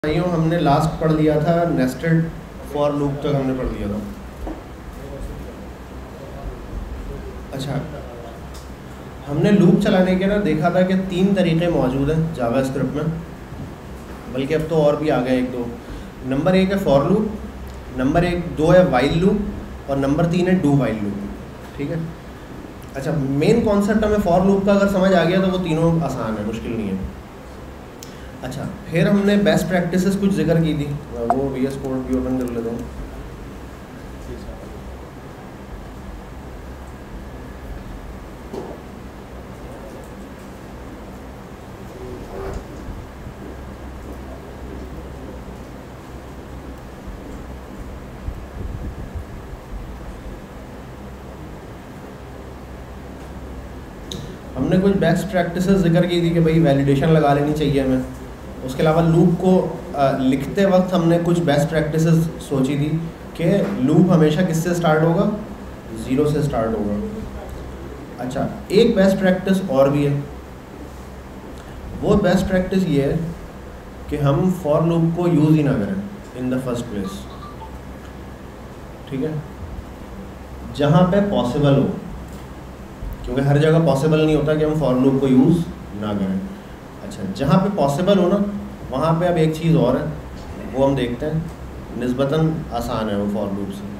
भाइयों हमने लास्ट पढ़ लिया था नेस्टेड फॉर लूप तक हमने पढ़ लिया था। अच्छा, हमने लूप चलाने के ना देखा था कि 3 तरीके मौजूद हैं जावास्क्रिप्ट में, बल्कि अब तो और भी आ गए 1-2। नंबर 1 है फॉर लूप, नंबर 2 है वाइल लूप और नंबर 3 है डू वाइल लूप। ठीक है। अच्छा, मेन कॉन्सेप्ट हमें फॉर लूप का अगर समझ आ गया तो वो तीनों आसान है, मुश्किल नहीं है। अच्छा, फिर हमने बेस्ट प्रैक्टिसेस कुछ जिक्र की थी, वो VS कोड भी ओपन कर लेता हूँ। हमने कुछ बेस्ट प्रैक्टिसेस जिक्र की थी कि भाई वैलिडेशन लगा लेनी चाहिए हमें। उसके अलावा लूप को लिखते वक्त हमने कुछ बेस्ट प्रैक्टिसेस सोची थी कि लूप हमेशा किससे स्टार्ट होगा, 0 से स्टार्ट होगा। अच्छा, एक बेस्ट प्रैक्टिस और भी है। वो बेस्ट प्रैक्टिस ये है कि हम फॉर लूप को यूज़ ही ना करें इन द फर्स्ट प्लेस। ठीक है, जहाँ पे पॉसिबल हो, क्योंकि हर जगह पॉसिबल नहीं होता कि हम फॉर लूप को यूज़ ना करें। अच्छा, जहाँ पे पॉसिबल हो ना, वहाँ पे अब एक चीज़ और है, वो हम देखते हैं। निस्बतन आसान है वो फॉर लूप से।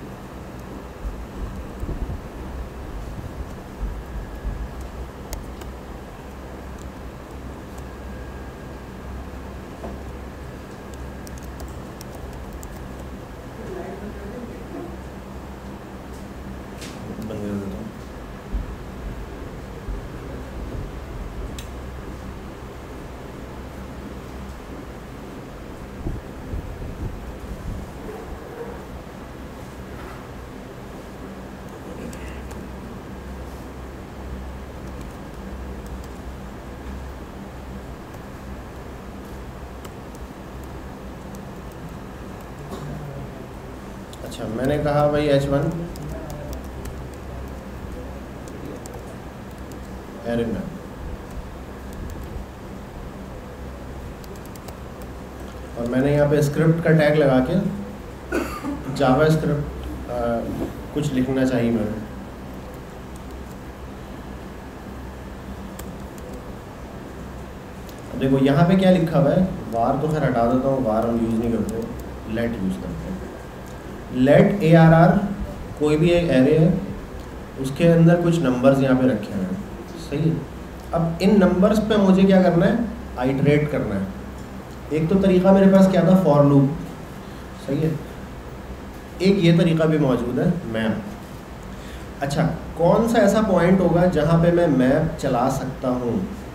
बंद कर देता हूँ। अच्छा, मैंने कहा भाई H1 एरे में, और मैंने यहाँ पे स्क्रिप्ट का टैग लगा के जावास्क्रिप्ट कुछ लिखना चाहिए मैंने। देखो यहाँ पे क्या लिखा हुआ है, वार तो खैर हटा देता हूँ, वार हम यूज़ नहीं करते, लेट यूज़ करते हैं। लेट ARR कोई भी एक एरे है, उसके अंदर कुछ नंबर्स यहाँ पे रखे हैं। सही है। अब इन नंबर्स पे मुझे क्या करना है, आइटरेट करना है। एक तो तरीका मेरे पास क्या था, फॉर लूप। सही है। एक ये तरीका भी मौजूद है, मैप। अच्छा, कौन सा ऐसा पॉइंट होगा जहाँ पे मैं मैप चला सकता हूँ?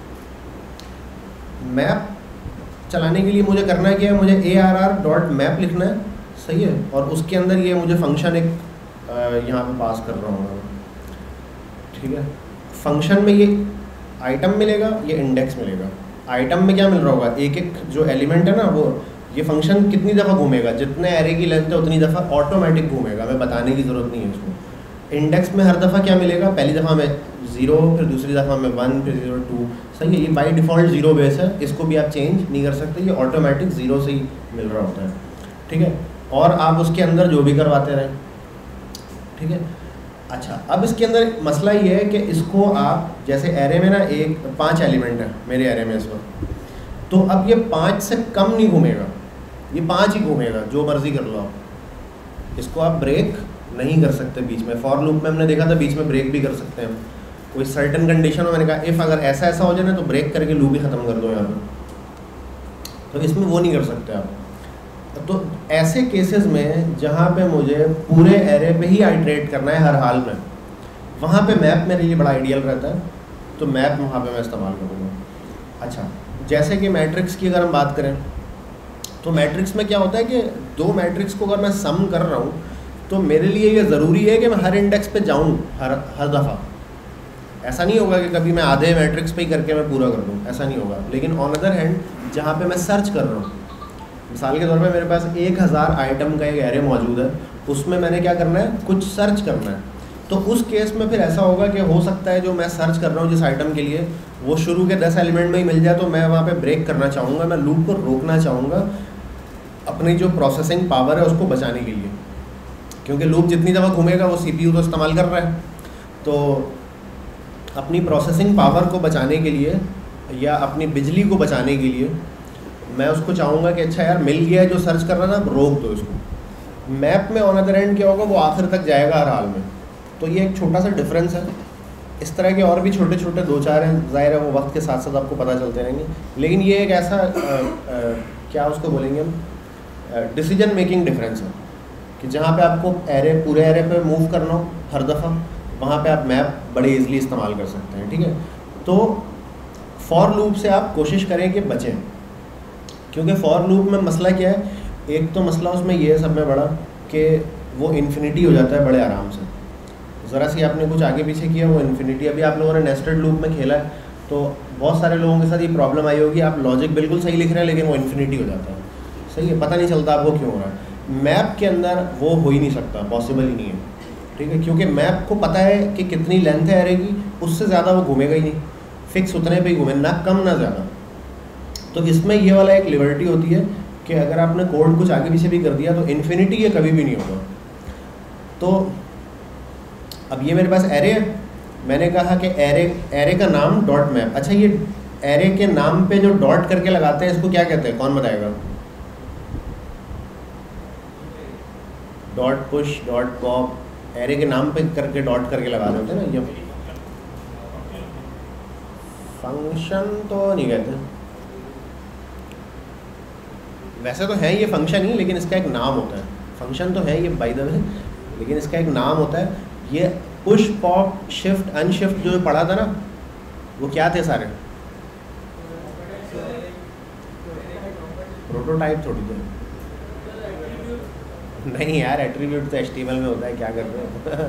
मैप चलाने के लिए मुझे करना क्या है, मुझे ARR.map लिखना है। सही है। और उसके अंदर ये मुझे फंक्शन एक यहाँ पे पास कर रहा हूँ। ठीक है। फंक्शन में ये आइटम मिलेगा, ये इंडेक्स मिलेगा। आइटम में क्या मिल रहा होगा, एक एक जो एलिमेंट है ना, वो ये फंक्शन कितनी दफ़ा घूमेगा, जितने एरे की लेंथ है उतनी दफ़ा ऑटोमेटिक घूमेगा, मैं बताने की ज़रूरत नहीं है इसको। इंडेक्स में हर दफ़ा क्या मिलेगा, पहली दफ़ा में 0, फिर दूसरी दफ़ा में 1, फिर 0, 2। सही है। ये बाई डिफ़ॉल्ट 0 बेस है, इसको भी आप चेंज नहीं कर सकते, ये ऑटोमेटिक 0 से ही मिल रहा होता है। ठीक है। और आप उसके अंदर जो भी करवाते रहें। ठीक है। अच्छा, अब इसके अंदर मसला ये है कि इसको आप जैसे एरे में ना 5 एलिमेंट है मेरे एरे में इस वक्त, तो अब ये 5 से कम नहीं घूमेगा, ये 5 ही घूमेगा, जो मर्ज़ी कर लो आप। इसको आप ब्रेक नहीं कर सकते बीच में। फॉर लूप में हमने देखा था बीच में ब्रेक भी कर सकते हैं, कोई सर्टन कंडीशन में मैंने कहा इफ़ अगर ऐसा ऐसा हो जाए ना तो ब्रेक करके लूप ही ख़त्म कर दो यहाँ पर। तो इसमें वो नहीं कर सकते आप। तो ऐसे केसेस में जहाँ पे मुझे पूरे एरे पे ही आइटरेट करना है हर हाल में, वहाँ पे मैप मेरे लिए बड़ा आइडियल रहता है, तो मैप वहाँ पे मैं इस्तेमाल करूँगा। अच्छा, जैसे कि मैट्रिक्स की अगर हम बात करें, तो मैट्रिक्स में क्या होता है कि 2 मैट्रिक्स को अगर मैं सम कर रहा हूँ तो मेरे लिए ये ज़रूरी है कि मैं हर इंडेक्स पे जाऊँ हर दफ़ा। ऐसा नहीं होगा कि कभी मैं आधे मैट्रिक्स पे ही करके मैं पूरा कर दूँ, ऐसा नहीं होगा। लेकिन ऑन अदर हैंड जहाँ पे मैं सर्च कर रहा हूँ, मिसाल के तौर पे मेरे पास 1000 आइटम का एक एरे मौजूद है, उसमें मैंने क्या करना है, कुछ सर्च करना है तो उस केस में फिर ऐसा होगा कि हो सकता है जो मैं सर्च कर रहा हूँ जिस आइटम के लिए वो शुरू के 10 एलिमेंट में ही मिल जाए, तो मैं वहाँ पे ब्रेक करना चाहूँगा, मैं लूप को रोकना चाहूँगा अपनी जो प्रोसेसिंग पावर है उसको बचाने के लिए, क्योंकि लूप जितनी दफ़ा घूमेगा वो CPU तो इस्तेमाल कर रहा है। तो अपनी प्रोसेसिंग पावर को बचाने के लिए या अपनी बिजली को बचाने के लिए मैं उसको चाहूँगा कि अच्छा यार मिल गया है जो सर्च कर रहा था, रोक दो इसको। मैप में ऑन अदर एंड क्या होगा, वो आखिर तक जाएगा हर हाल में। तो ये एक छोटा सा डिफरेंस है। इस तरह के और भी छोटे छोटे 2-4 हैं, ज़ाहिर है वो वक्त के साथ साथ आपको पता चलते रहेंगे, लेकिन ये एक ऐसा क्या उसको बोलेंगे हम, डिसीजन मेकिंग डिफरेंस है कि जहाँ पे आपको पूरे एरे पे मूव करना हो हर दफ़ा, वहाँ पे आप मैप बड़े ईज़िली इस्तेमाल कर सकते हैं। ठीक है, तो फॉर लूप से आप कोशिश करें कि बचें, क्योंकि फॉर लूप में मसला क्या है, एक तो मसला उसमें ये है सब में बड़ा कि वो इन्फिनिटी हो जाता है बड़े आराम से। ज़रा सी आपने कुछ आगे पीछे किया वो इन्फिनिटी। अभी आप लोगों ने नेस्टेड लूप में खेला है तो बहुत सारे लोगों के साथ ये प्रॉब्लम आई होगी, आप लॉजिक बिल्कुल सही लिख रहे हैं लेकिन वो इन्फिनिटी हो जाता है। सही है, पता नहीं चलता आपको क्यों हो रहा है। मैप के अंदर वो हो ही नहीं सकता, पॉसिबल ही नहीं है। ठीक है, क्योंकि मैप को पता है कि कितनी लेंथ है एरे की, उससे ज़्यादा वो घूमेगा ही नहीं, फिक्स उतने पे ही घूमे, ना कम ना ज़्यादा। तो इसमें ये वाला एक लिबर्टी होती है कि अगर आपने कोड कुछ आगे पीछे भी कर दिया तो इन्फिनिटी ये कभी भी नहीं होगा। तो अब ये मेरे पास एरे है, मैंने कहा कि एरे का नाम डॉट मैप। अच्छा, ये एरे के नाम पे जो डॉट करके लगाते हैं इसको क्या कहते हैं, कौन बताएगा? Dot push, dot pop, array के नाम पे करके डॉट करके लगा देते हैं ना। ये फंक्शन तो नहीं कहते, वैसे तो है ये फंक्शन ही, लेकिन इसका एक नाम होता है। फंक्शन तो है ये बाय द वे, लेकिन इसका एक नाम होता है। ये पुश पॉप शिफ्ट अनशिफ्ट जो पढ़ा था ना, वो क्या थे सारे? प्रोटोटाइप थोड़ी थे। नहीं यार, एट्रीब्यूट तो HTML में होता है, क्या कर रहे हो?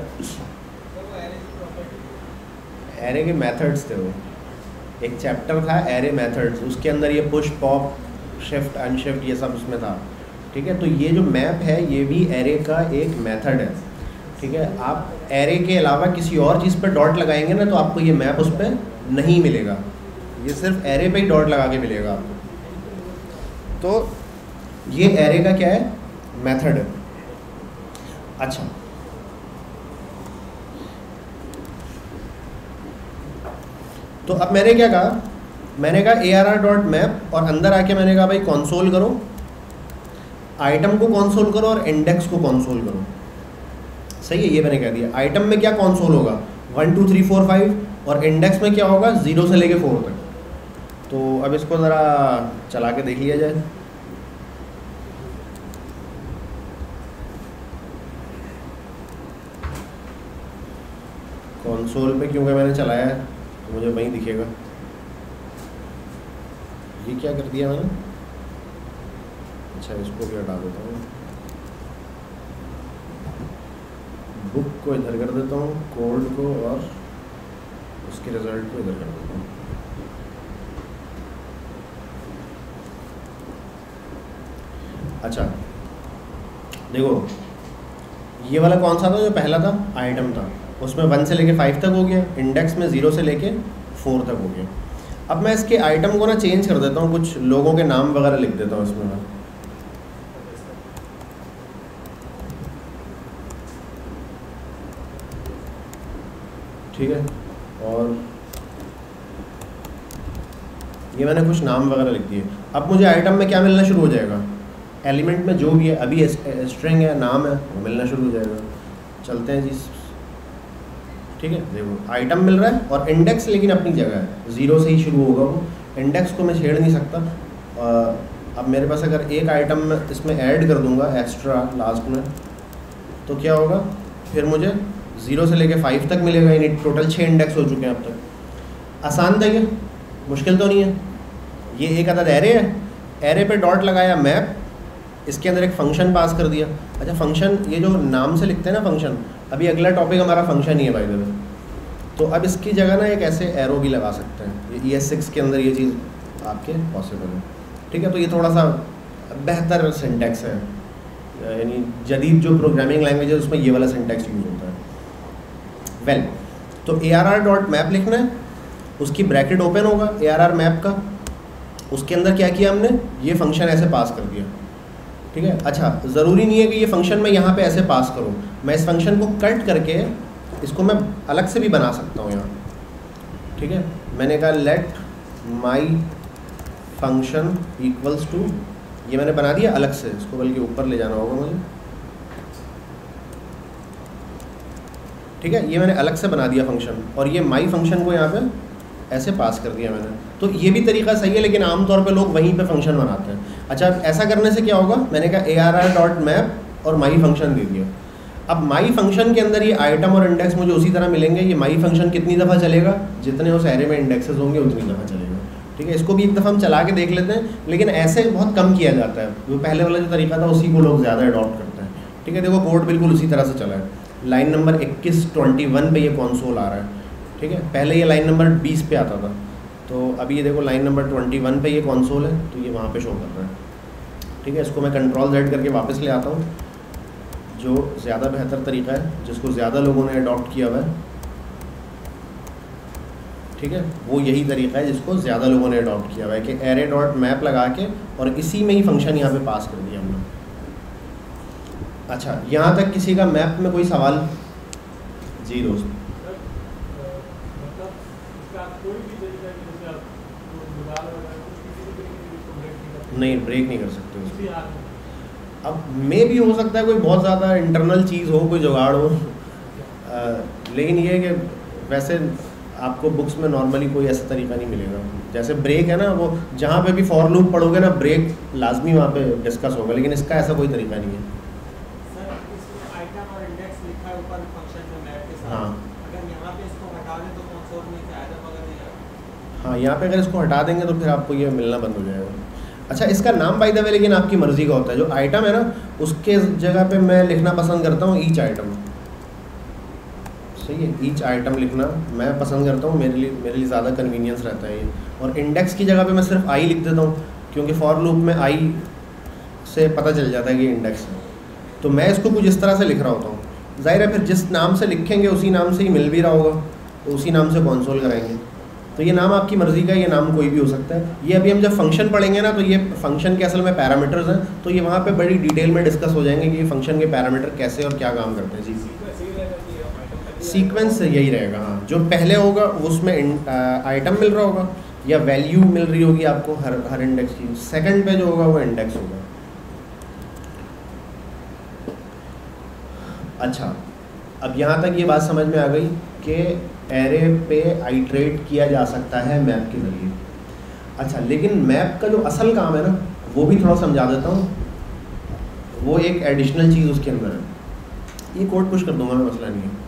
एरे के मेथड्स थे वो, एक चैप्टर था एरे मेथड्स, उसके अंदर ये पुश पॉप शिफ्ट अनशिफ्ट ये सब उसमें था। ठीक है, तो ये जो मैप है ये भी एरे का एक मेथड है। ठीक है, आप एरे के अलावा किसी और चीज़ पर डॉट लगाएंगे ना तो आपको ये मैप उस पर नहीं मिलेगा, ये सिर्फ एरे पे ही डॉट लगा के मिलेगा आपको। तो ये एरे का क्या है, मेथड है। अच्छा, तो अब मैंने क्या कहा, मैंने कहा ARR.map और अंदर आके मैंने कहा भाई कंसोल करो, आइटम को कंसोल करो और इंडेक्स को कंसोल करो। सही है, ये मैंने कह दिया। आइटम में क्या कंसोल होगा, 1 2 3 4 5, और इंडेक्स में क्या होगा 0 से लेके 4 तक। तो अब इसको ज़रा चला के देख लिया जाए। कंसोल पे क्योंकि मैंने चलाया है तो मुझे वहीं दिखेगा। ये क्या कर दिया मैंने, अच्छा इसको भी हटा देता हूँ, बुक को इधर कर देता हूँ, कोड को और उसके रिजल्ट को इधर कर देता हूँ। अच्छा देखो, ये वाला कौन सा था जो पहला था, आइटम था, उसमें 1 से लेके 5 तक हो गया, इंडेक्स में 0 से लेके 4 तक हो गया। अब मैं इसके आइटम को ना चेंज कर देता हूँ, कुछ लोगों के नाम वगैरह लिख देता हूँ इसमें मैं। ठीक है, और ये मैंने कुछ नाम वगैरह लिख दिए। अब मुझे आइटम में क्या मिलना शुरू हो जाएगा, एलिमेंट में जो भी है, अभी स्ट्रिंग है, नाम है, वो मिलना शुरू हो जाएगा। चलते हैं जी। ठीक है, देखो आइटम मिल रहा है और इंडेक्स लेकिन अपनी जगह है, 0 से ही शुरू होगा वो। इंडेक्स को मैं छेड़ नहीं सकता। अब मेरे पास अगर एक आइटम में इसमें ऐड कर दूंगा एक्स्ट्रा लास्ट में, तो क्या होगा, फिर मुझे 0 से लेके 5 तक मिलेगा, यानी टोटल 6 इंडेक्स हो चुके हैं अब तक। आसान था ये, मुश्किल तो नहीं है। ये एक अदद एरे है, एरे पे डॉट लगाया मैप, इसके अंदर एक फंक्शन पास कर दिया। अच्छा फंक्शन, ये जो नाम से लिखते हैं ना फंक्शन, अभी अगला टॉपिक हमारा फंक्शन ही है बाय द वे। तो अब इसकी जगह ना एक ऐसे एरो भी लगा सकते हैं, ये ES6 के अंदर ये चीज़ आपके पॉसिबल है। ठीक है, तो ये थोड़ा सा बेहतर सिंटैक्स है, यानी जदीद जो प्रोग्रामिंग लैंग्वेज है उसमें ये वाला सिंटैक्स यूज़ होता है। वेल तो arr.map लिखना है, उसकी ब्रैकेट ओपन होगा arr मैप का, उसके अंदर क्या किया हमने, ये फंक्शन ऐसे पास कर दिया, ठीक है। अच्छा, ज़रूरी नहीं है कि ये फंक्शन मैं यहाँ पे ऐसे पास करूँ, मैं इस फंक्शन को कट करके इसको मैं अलग से भी बना सकता हूँ यहाँ, ठीक है। मैंने कहा let my function equals to, ये मैंने बना दिया अलग से, इसको बल्कि ऊपर ले जाना होगा मुझे, ठीक है। ये मैंने अलग से बना दिया फंक्शन, और ये माई फंक्शन को यहाँ पे ऐसे पास कर दिया मैंने। तो ये भी तरीका सही है, लेकिन आमतौर पे लोग वहीं पे फंक्शन बनाते हैं। अच्छा, ऐसा करने से क्या होगा, मैंने कहा arr.map और माई फंक्शन दे दिया। अब माई फंक्शन के अंदर ये आइटम और इंडेक्स मुझे उसी तरह मिलेंगे। ये माई फंक्शन कितनी दफ़ा चलेगा, जितने उस एरे में इंडेक्सेस होंगे उतनी दफ़ा चलेगा, ठीक है। इसको भी एक दफ़ा हम चला के देख लेते हैं, लेकिन ऐसे बहुत कम किया जाता है। जो पहले वाला जो तरीका था उसी को लोग ज़्यादा अडॉप्ट करते हैं, ठीक है। देखो कोड बिल्कुल उसी तरह से चला है। लाइन नंबर 21-21 पे ये कॉन्सोल आ रहा है, ठीक है। पहले ये लाइन नंबर 20 पे आता था, तो अभी ये देखो लाइन नंबर 21 पे ये कॉन्सोल है, तो ये वहाँ पे शो कर रहा है, ठीक है। इसको मैं Ctrl+Z करके वापस ले आता हूँ, जो ज़्यादा बेहतर तरीका है, जिसको ज़्यादा लोगों ने अडॉप्ट किया हुआ है, ठीक है। वो यही तरीका है जिसको ज़्यादा लोगों ने अडॉप्ट किया हुआ है कि array.map लगा के और इसी में ही फंक्शन यहाँ पे पास कर दिया हमने। अच्छा, यहाँ तक किसी का मैप में कोई सवाल? जी दोस्त। नहीं, ब्रेक नहीं कर सकते उसको। अब मे भी हो सकता है कोई बहुत ज़्यादा इंटरनल चीज़ हो, कोई जुगाड़ हो, लेकिन ये है कि वैसे आपको बुक्स में नॉर्मली कोई ऐसा तरीका नहीं मिलेगा। जैसे ब्रेक है ना, वो जहाँ पे भी फॉर लूप पढ़ोगे ना, ब्रेक लाजमी वहाँ पे डिस्कस होगा, लेकिन इसका ऐसा कोई तरीका नहीं है। सर, इसमें आइटम और इंडेक्स लिखा है ऊपर फंक्शन में मैप के साथ। हाँ, अगर यहाँ पे इसको हटा दें तो कंसोल में क्या आइटम वगैरह नहीं आएगा। हाँ, यहाँ पे अगर इसको हटा देंगे तो फिर आपको ये मिलना बंद हो जाएगा। अच्छा, इसका नाम बाय द वे लेकिन आपकी मर्ज़ी का होता है। जो आइटम है ना, उसके जगह पे मैं लिखना पसंद करता हूँ ईच आइटम, सही है। ईच आइटम लिखना मैं पसंद करता हूँ, मेरे लिए ज़्यादा कन्वीनियंस रहता है ये। और इंडेक्स की जगह पे मैं सिर्फ आई लिख देता हूँ, क्योंकि फॉर लूप में आई से पता चल जाता है कि इंडेक्स है। तो मैं इसको कुछ इस तरह से लिख रहा होता हूँ। ज़ाहिर है फिर जिस नाम से लिखेंगे उसी नाम से ही मिल भी रहा होगा, तो उसी नाम से कॉन्सोल कराएंगे। तो ये नाम आपकी मर्ज़ी का, ये नाम कोई भी हो सकता है। ये अभी हम जब फंक्शन पढ़ेंगे ना, तो ये फंक्शन के असल में पैरामीटर्स हैं, तो ये वहाँ पे बड़ी डिटेल में डिस्कस हो जाएंगे कि ये फंक्शन के पैरामीटर कैसे और क्या काम करते हैं। जी, सीक्वेंस यही रहेगा। हाँ, जो पहले होगा उसमें आइटम मिल रहा होगा या वैल्यू मिल रही होगी आपको हर इंडेक्स की। सेकंड पे जो होगा वो इंडेक्स होगा। अच्छा, अब यहाँ तक ये बात समझ में आ गई कि एरे पे आइट्रेट किया जा सकता है मैप के ज़रिए। अच्छा, लेकिन मैप का जो असल काम है ना, वो भी थोड़ा समझा देता हूँ। वो एक एडिशनल चीज़ उसके अंदर है। ये कोड पुश कर दूंगा मैं, मसला नहीं है।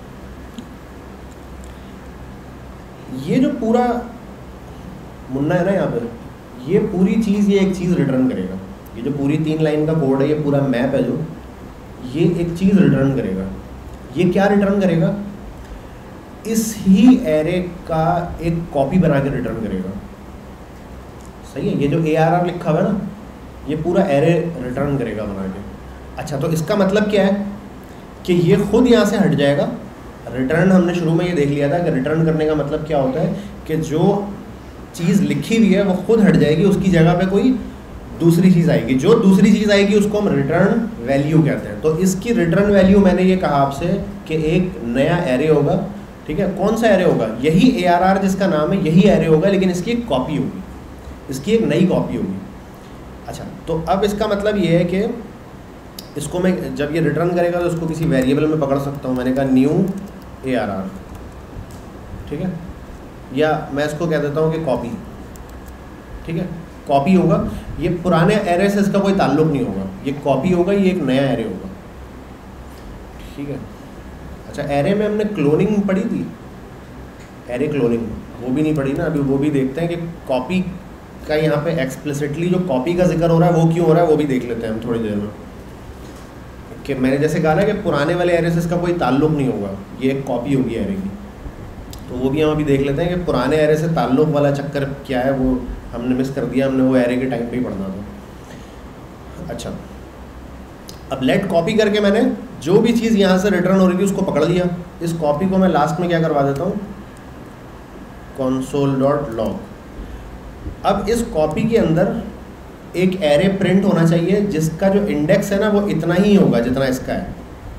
ये जो पूरा मुन्ना है ना यहाँ पे, ये पूरी चीज़, ये एक चीज़ रिटर्न करेगा। ये जो पूरी 3 लाइन का कोड है, ये पूरा मैप है जो, ये एक चीज़ रिटर्न करेगा। ये क्या रिटर्न करेगा? इस ही एरे का एक कॉपी बना के रिटर्न करेगा, सही है। ये जो ARR लिखा हुआ है ना, ये पूरा एरे रिटर्न करेगा बना के। अच्छा, तो इसका मतलब क्या है कि ये खुद यहाँ से हट जाएगा। रिटर्न हमने शुरू में ये देख लिया था कि रिटर्न करने का मतलब क्या होता है कि जो चीज़ लिखी हुई है वो खुद हट जाएगी, उसकी जगह पे कोई दूसरी चीज़ आएगी। जो दूसरी चीज़ आएगी उसको हम रिटर्न वैल्यू कहते हैं। तो इसकी रिटर्न वैल्यू मैंने ये कहा आपसे कि एक नया एरे होगा, ठीक है। कौन सा एरे होगा? यही ARR जिसका नाम है, यही एरे होगा, लेकिन इसकी एक कॉपी होगी, इसकी एक नई कॉपी होगी। अच्छा, तो अब इसका मतलब ये है कि इसको मैं जब ये रिटर्न करेगा तो इसको किसी वेरिएबल में पकड़ सकता हूँ। मैंने कहा न्यू ARR, ठीक है, या मैं इसको कह देता हूँ कि कॉपी, ठीक है। कॉपी होगा, ये पुराने एरे से इसका कोई ताल्लुक नहीं होगा, ये कॉपी होगा, ये एक नया एरे होगा, ठीक है। अच्छा, एरे में हमने क्लोनिंग पढ़ी थी, एरे क्लोनिंग वो भी नहीं पढ़ी ना अभी, वो भी देखते हैं कि कॉपी का यहाँ पे एक्सप्लिसिटली जो कॉपी का जिक्र हो रहा है वो क्यों हो रहा है, वो भी देख लेते हैं हम थोड़ी देर में। कि मैंने जैसे कहा ना कि पुराने वाले एरे से इसका कोई ताल्लुक नहीं होगा, ये एक कॉपी होगी एरे की, तो वो भी हम अभी देख लेते हैं कि पुराने एरे से ताल्लुक वाला चक्कर क्या है, वो हमने मिस कर दिया, हमने वो एरे के टाइम पे ही पढ़ना था। अच्छा, अब लेट कॉपी करके मैंने जो भी चीज़ यहाँ से रिटर्न हो रही थी उसको पकड़ लिया। इस कॉपी को मैं लास्ट में क्या करवा देता हूँ, console.log। अब इस कॉपी के अंदर एक एरे प्रिंट होना चाहिए जिसका जो इंडेक्स है ना वो इतना ही होगा जितना इसका है,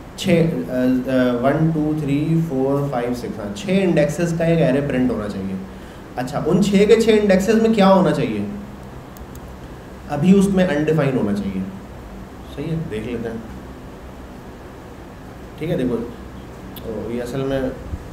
1 2 3 4 5 6, हाँ 6 इंडेक्सेस का एक एरे प्रिंट होना चाहिए। अच्छा, उन 6 के 6 इंडेक्सेस में क्या होना चाहिए, अभी उसमें अनडिफाइन होना चाहिए। सही है, देख लेते हैं। ठीक है, देखो तो ये असल में,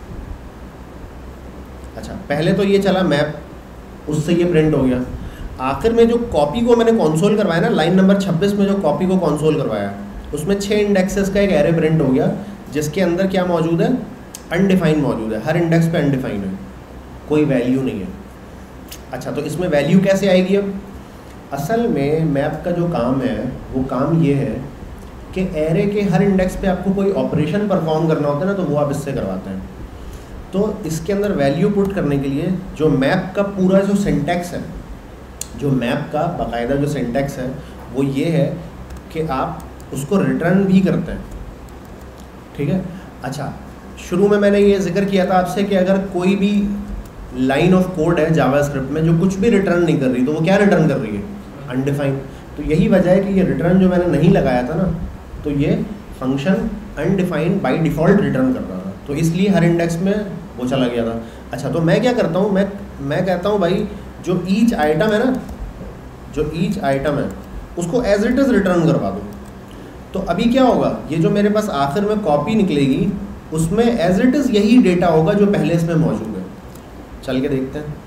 अच्छा पहले तो ये चला मैप, उससे ये प्रिंट हो गया। आखिर में जो कॉपी को मैंने कंसोल करवाया ना, लाइन नंबर 26 में जो कॉपी को कंसोल करवाया, उसमें 6 इंडेक्सेस का एक एरे प्रिंट हो गया जिसके अंदर क्या मौजूद है, अनडिफाइंड मौजूद है। हर इंडेक्स पे अनडिफाइंड है, कोई वैल्यू नहीं है। अच्छा, तो इसमें वैल्यू कैसे आएगी? अब असल में मैप का जो काम है वो काम ये है कि एरे के हर इंडेक्स पे आपको कोई ऑपरेशन परफॉर्म करना होता है ना, तो वो आप इससे करवाते हैं। तो इसके अंदर वैल्यू पुट करने के लिए जो मैप का पूरा जो सिंटैक्स है, जो मैप का बाकायदा जो सिंटैक्स है वो ये है कि आप उसको रिटर्न भी करते हैं। ठीक है। अच्छा, शुरू में मैंने ये जिक्र किया था आपसे कि अगर कोई भी लाइन ऑफ कोड है जावास्क्रिप्ट में जो कुछ भी रिटर्न नहीं कर रही, तो वो क्या रिटर्न कर रही है, अनडिफाइंड। तो यही वजह है कि ये रिटर्न जो मैंने नहीं लगाया था ना, तो ये function undefined by default return कर रहा था, तो इसलिए हर इंडेक्स में वो चला गया था। अच्छा, तो मैं क्या करता हूँ, मैं कहता हूँ भाई जो ईच आइटम है ना, जो ईच आइटम है उसको एज इट इज़ रिटर्न करवा दो। तो अभी क्या होगा, ये जो मेरे पास आखिर में कॉपी निकलेगी उसमें एज इट इज़ यही डेटा होगा जो पहले इसमें मौजूद है। चल के देखते हैं।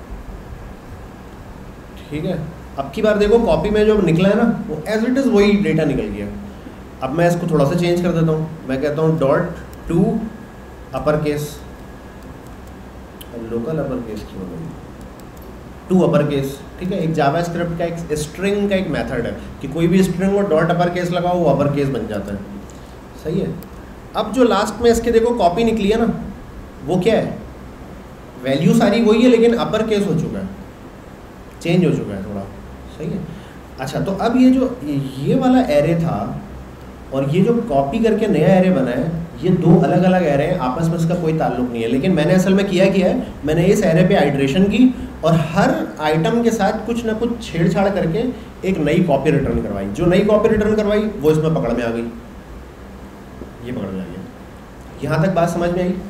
ठीक है, अब की बार देखो कॉपी में जो निकला है ना वो एज इट इज़ वही डेटा निकल गया। अब मैं इसको थोड़ा सा चेंज कर देता हूँ, मैं कहता हूँ .to upper case, local upper case क्यों नहीं, टू अपर केस। ठीक है, एक जावास्क्रिप्ट का एक स्ट्रिंग का एक मेथड है कि कोई भी string co dot upper case लगाओ वो अपर केस बन जाता है। सही है। अब जो लास्ट में इसके देखो कॉपी निकली है ना, वो क्या है, वैल्यू सारी वही है लेकिन अपर केस हो चुका है, चेंज हो चुका है थोड़ा। सही है। अच्छा, तो अब ये जो ये वाला एरे था और ये जो कॉपी करके नया एरे बना है, ये दो अलग अलग एरे हैं, आपस में इसका कोई ताल्लुक नहीं है। लेकिन मैंने असल में किया है, मैंने इस एरे पे आइट्रेशन की और हर आइटम के साथ कुछ ना कुछ छेड़छाड़ करके एक नई कॉपी रिटर्न करवाई। जो नई कॉपी रिटर्न करवाई वो इसमें पकड़ में आ गई, ये पकड़ में आ गया। यहाँ तक बात समझ में आई?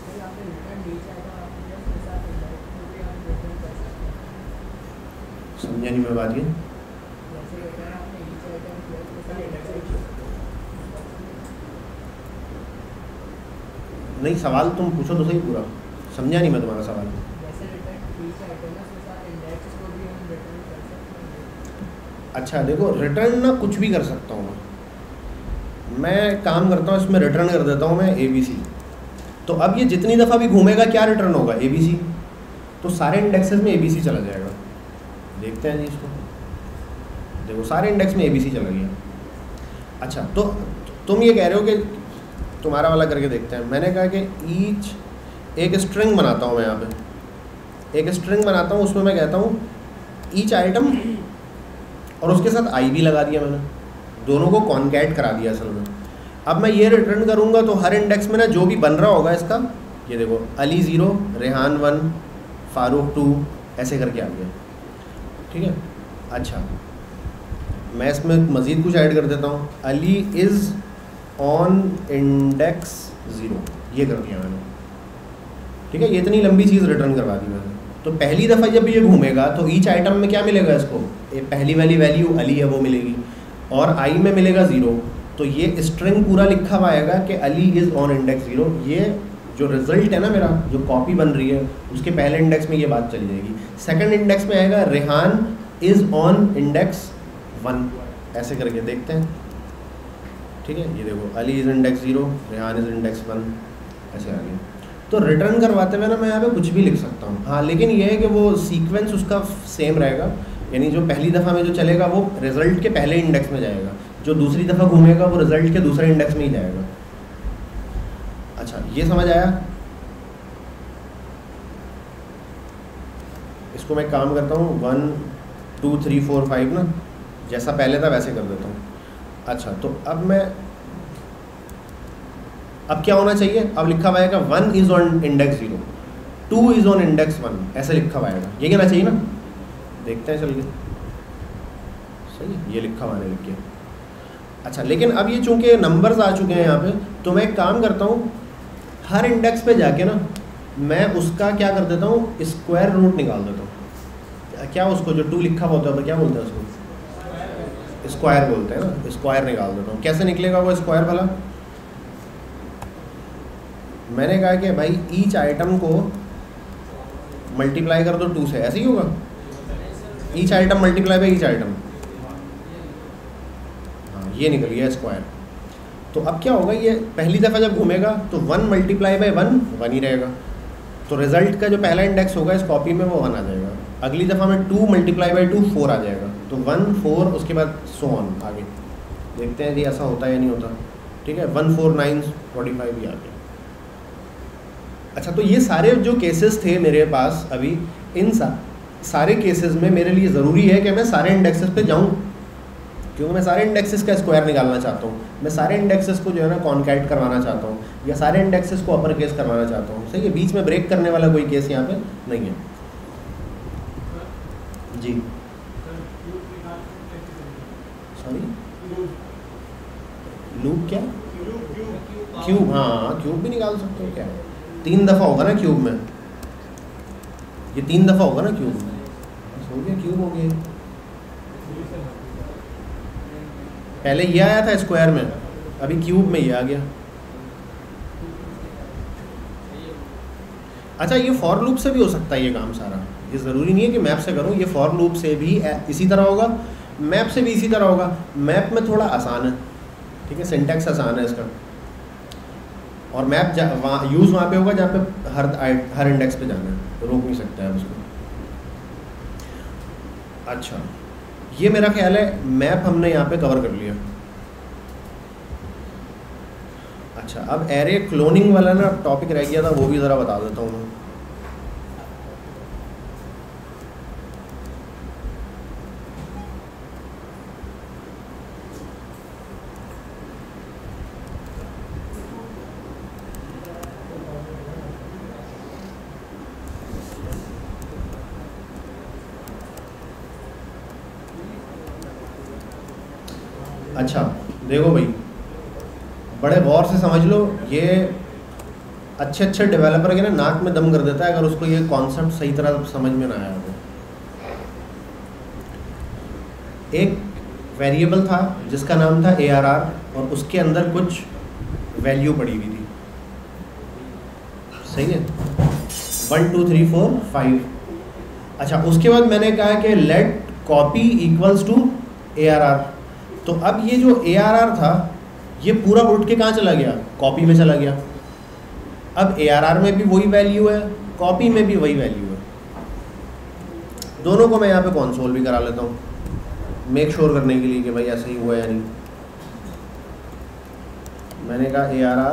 समझा नहीं मैं बात ये? नहीं, सवाल तुम पूछो तो सही पूरा, समझा नहीं मैं तुम्हारा सवाल। अच्छा देखो, रिटर्न ना कुछ भी कर सकता हूँ मैं काम करता हूँ इसमें रिटर्न कर देता हूँ मैं ABC। तो अब ये जितनी दफ़ा भी घूमेगा क्या रिटर्न होगा, ABC। तो सारे इंडेक्सेस में ABC चला जाएगा। देखते हैं जी इसको, देखो सारे इंडेक्स में ABC चला गया। अच्छा, तो तुम ये कह रहे हो कि तुम्हारा वाला करके देखते हैं। मैंने कहा कि ईच एक स्ट्रिंग बनाता हूँ मैं, यहाँ पे एक स्ट्रिंग बनाता हूँ, उसमें मैं कहता हूँ ईच आइटम और उसके साथ आई भी लगा दिया मैंने, दोनों को कॉन्कैट करा दिया असल में। अब मैं ये रिटर्न करूँगा तो हर इंडेक्स में ना जो भी बन रहा होगा इसका, ये देखो अली 0, रेहान 1, फारूक 2 ऐसे करके आ गया। ठीक है। अच्छा, मैं इसमें मज़ीद कुछ ऐड कर देता हूँ, अली इज़ ऑन इंडेक्स 0, ये कर दिया मैंने। ठीक है, ये इतनी लंबी चीज़ रिटर्न करवा दी मैंने। तो पहली दफ़ा जब ये घूमेगा तो ईच आइटम में क्या मिलेगा इसको, ये पहली वाली वैल्यू अली है वो मिलेगी और आई में मिलेगा 0। तो ये स्ट्रिंग पूरा लिखा हुआ आएगा कि अली इज़ ऑन इंडेक्स 0। ये जो रिज़ल्ट है ना मेरा, जो कॉपी बन रही है उसके पहले इंडेक्स में ये बात चली जाएगी। सेकंड इंडेक्स में आएगा रेहान इज़ ऑन इंडेक्स 1, ऐसे करके देखते हैं। ठीक है, ये देखो Ali is index 0, Rehan is index 1, ऐसे आ गया। तो रिटर्न करवाते हुए ना मैं यहाँ पे कुछ भी लिख सकता हूँ। हाँ, लेकिन ये है कि वो सीक्वेंस उसका सेम रहेगा, यानी जो पहली दफ़ा में जो चलेगा वो रिज़ल्ट के पहले इंडेक्स में जाएगा, जो दूसरी दफ़ा घूमेगा वो रिज़ल्ट के दूसरे इंडेक्स में ही जाएगा। अच्छा, ये समझ आया? इसको मैं काम करता हूँ 1 2 3 4 5 ना, जैसा पहले था वैसे कर देता हूँ। अच्छा तो अब क्या होना चाहिए, अब लिखा हुआ आएगा 1 is on index 0, 2 is on index 1, ऐसे लिखा हुआ आएगा, ये कहना चाहिए ना। देखते हैं चल के, सही है, ये लिखा हुआ है लिख के। अच्छा लेकिन अब ये चूंकि नंबर्स आ चुके हैं यहाँ पे, तो मैं एक काम करता हूँ, हर इंडेक्स पे जाके ना मैं उसका क्या कर देता हूँ, स्क्वायर रूट निकाल देता हूँ। क्या उसको जो 2 लिखा होता है क्या बोलते हैं उसको, स्क्वायर बोलते हैं ना, स्क्वायर निकाल देता हूँ। कैसे निकलेगा वो स्क्वायर वाला, मैंने कहा कि भाई ईच आइटम को मल्टीप्लाई कर दो 2 से, ऐसे ही होगा, each item multiply by each item, हाँ ये निकल गया स्क्वायर। तो अब क्या होगा, ये पहली दफ़ा जब घूमेगा तो 1 मल्टीप्लाई बाई 1 1 ही रहेगा, तो रिजल्ट का जो पहला इंडेक्स होगा इस कॉपी में वो 1 आ जाएगा। अगली दफ़ा में 2 मल्टीप्लाई बाई 2 4 आ जाएगा, तो 1 4 उसके बाद सो ऑन आगे। देखते हैं जी ऐसा होता है या नहीं होता, ठीक है। 1 4 9 45 भी आ गया। अच्छा तो ये सारे जो केसेस थे मेरे पास अभी, इन सारे केसेस में मेरे लिए ज़रूरी है कि मैं सारे इंडेक्सेस पे जाऊँ, क्योंकि मैं सारे इंडेक्सेस का स्क्वायर निकालना चाहता हूँ, मैं सारे इंडेक्सेस को जो है ना कॉन्कैट करवाना चाहता हूँ, या सारे इंडेक्सेस को अपर केस करवाना चाहता हूँ। सही है, बीच में ब्रेक करने वाला कोई केस यहाँ पे नहीं है जी। सॉरी लूप क्या, क्यूब, हाँ क्यूब भी निकाल सकते हो, क्या 3 दफ़ा होगा ना क्यूब में, ये 3 दफ़ा होगा ना क्यूब में, हो गया क्यूब हो गया। पहले ये आया था स्क्वायर में, अभी क्यूब में ये आ गया। अच्छा ये फॉर लूप से भी हो सकता है ये काम सारा, ये ज़रूरी नहीं है कि मैप से करूँ, ये फॉर लूप से भी इसी तरह होगा, मैप से भी इसी तरह होगा। मैप में थोड़ा आसान है, ठीक है, सिंटैक्स आसान है इसका, और मैप यूज़ वहाँ पे होगा जहाँ पे हर इंडेक्स पे जाना है, रोक नहीं सकता है उसको। अच्छा ये मेरा ख्याल है मैप हमने यहाँ पे कवर कर लिया। अच्छा अब एरे क्लोनिंग वाला ना टॉपिक रह गया था, वो भी ज़रा बता देता हूँ मैं। अच्छा देखो भाई, बड़े गौर से समझ लो, ये अच्छे डेवलपर के ना नाक में दम कर देता है अगर उसको ये कॉन्सेप्ट सही तरह समझ में ना आया हो। एक वेरिएबल था जिसका नाम था ARR, और उसके अंदर कुछ वैल्यू पड़ी हुई थी, सही है, 1 2 3 4 5। अच्छा उसके बाद मैंने कहा कि let copy equals to ARR, तो अब ये जो ARR था ये पूरा उठ के कहाँ चला गया, कॉपी में चला गया। अब ARR में भी वही वैल्यू है, कॉपी में भी वही वैल्यू है, दोनों को मैं यहाँ पे कंसोल भी करा लेता हूँ मेक श्योर करने के लिए कि भाई ऐसा ही हुआ या नहीं। मैंने कहा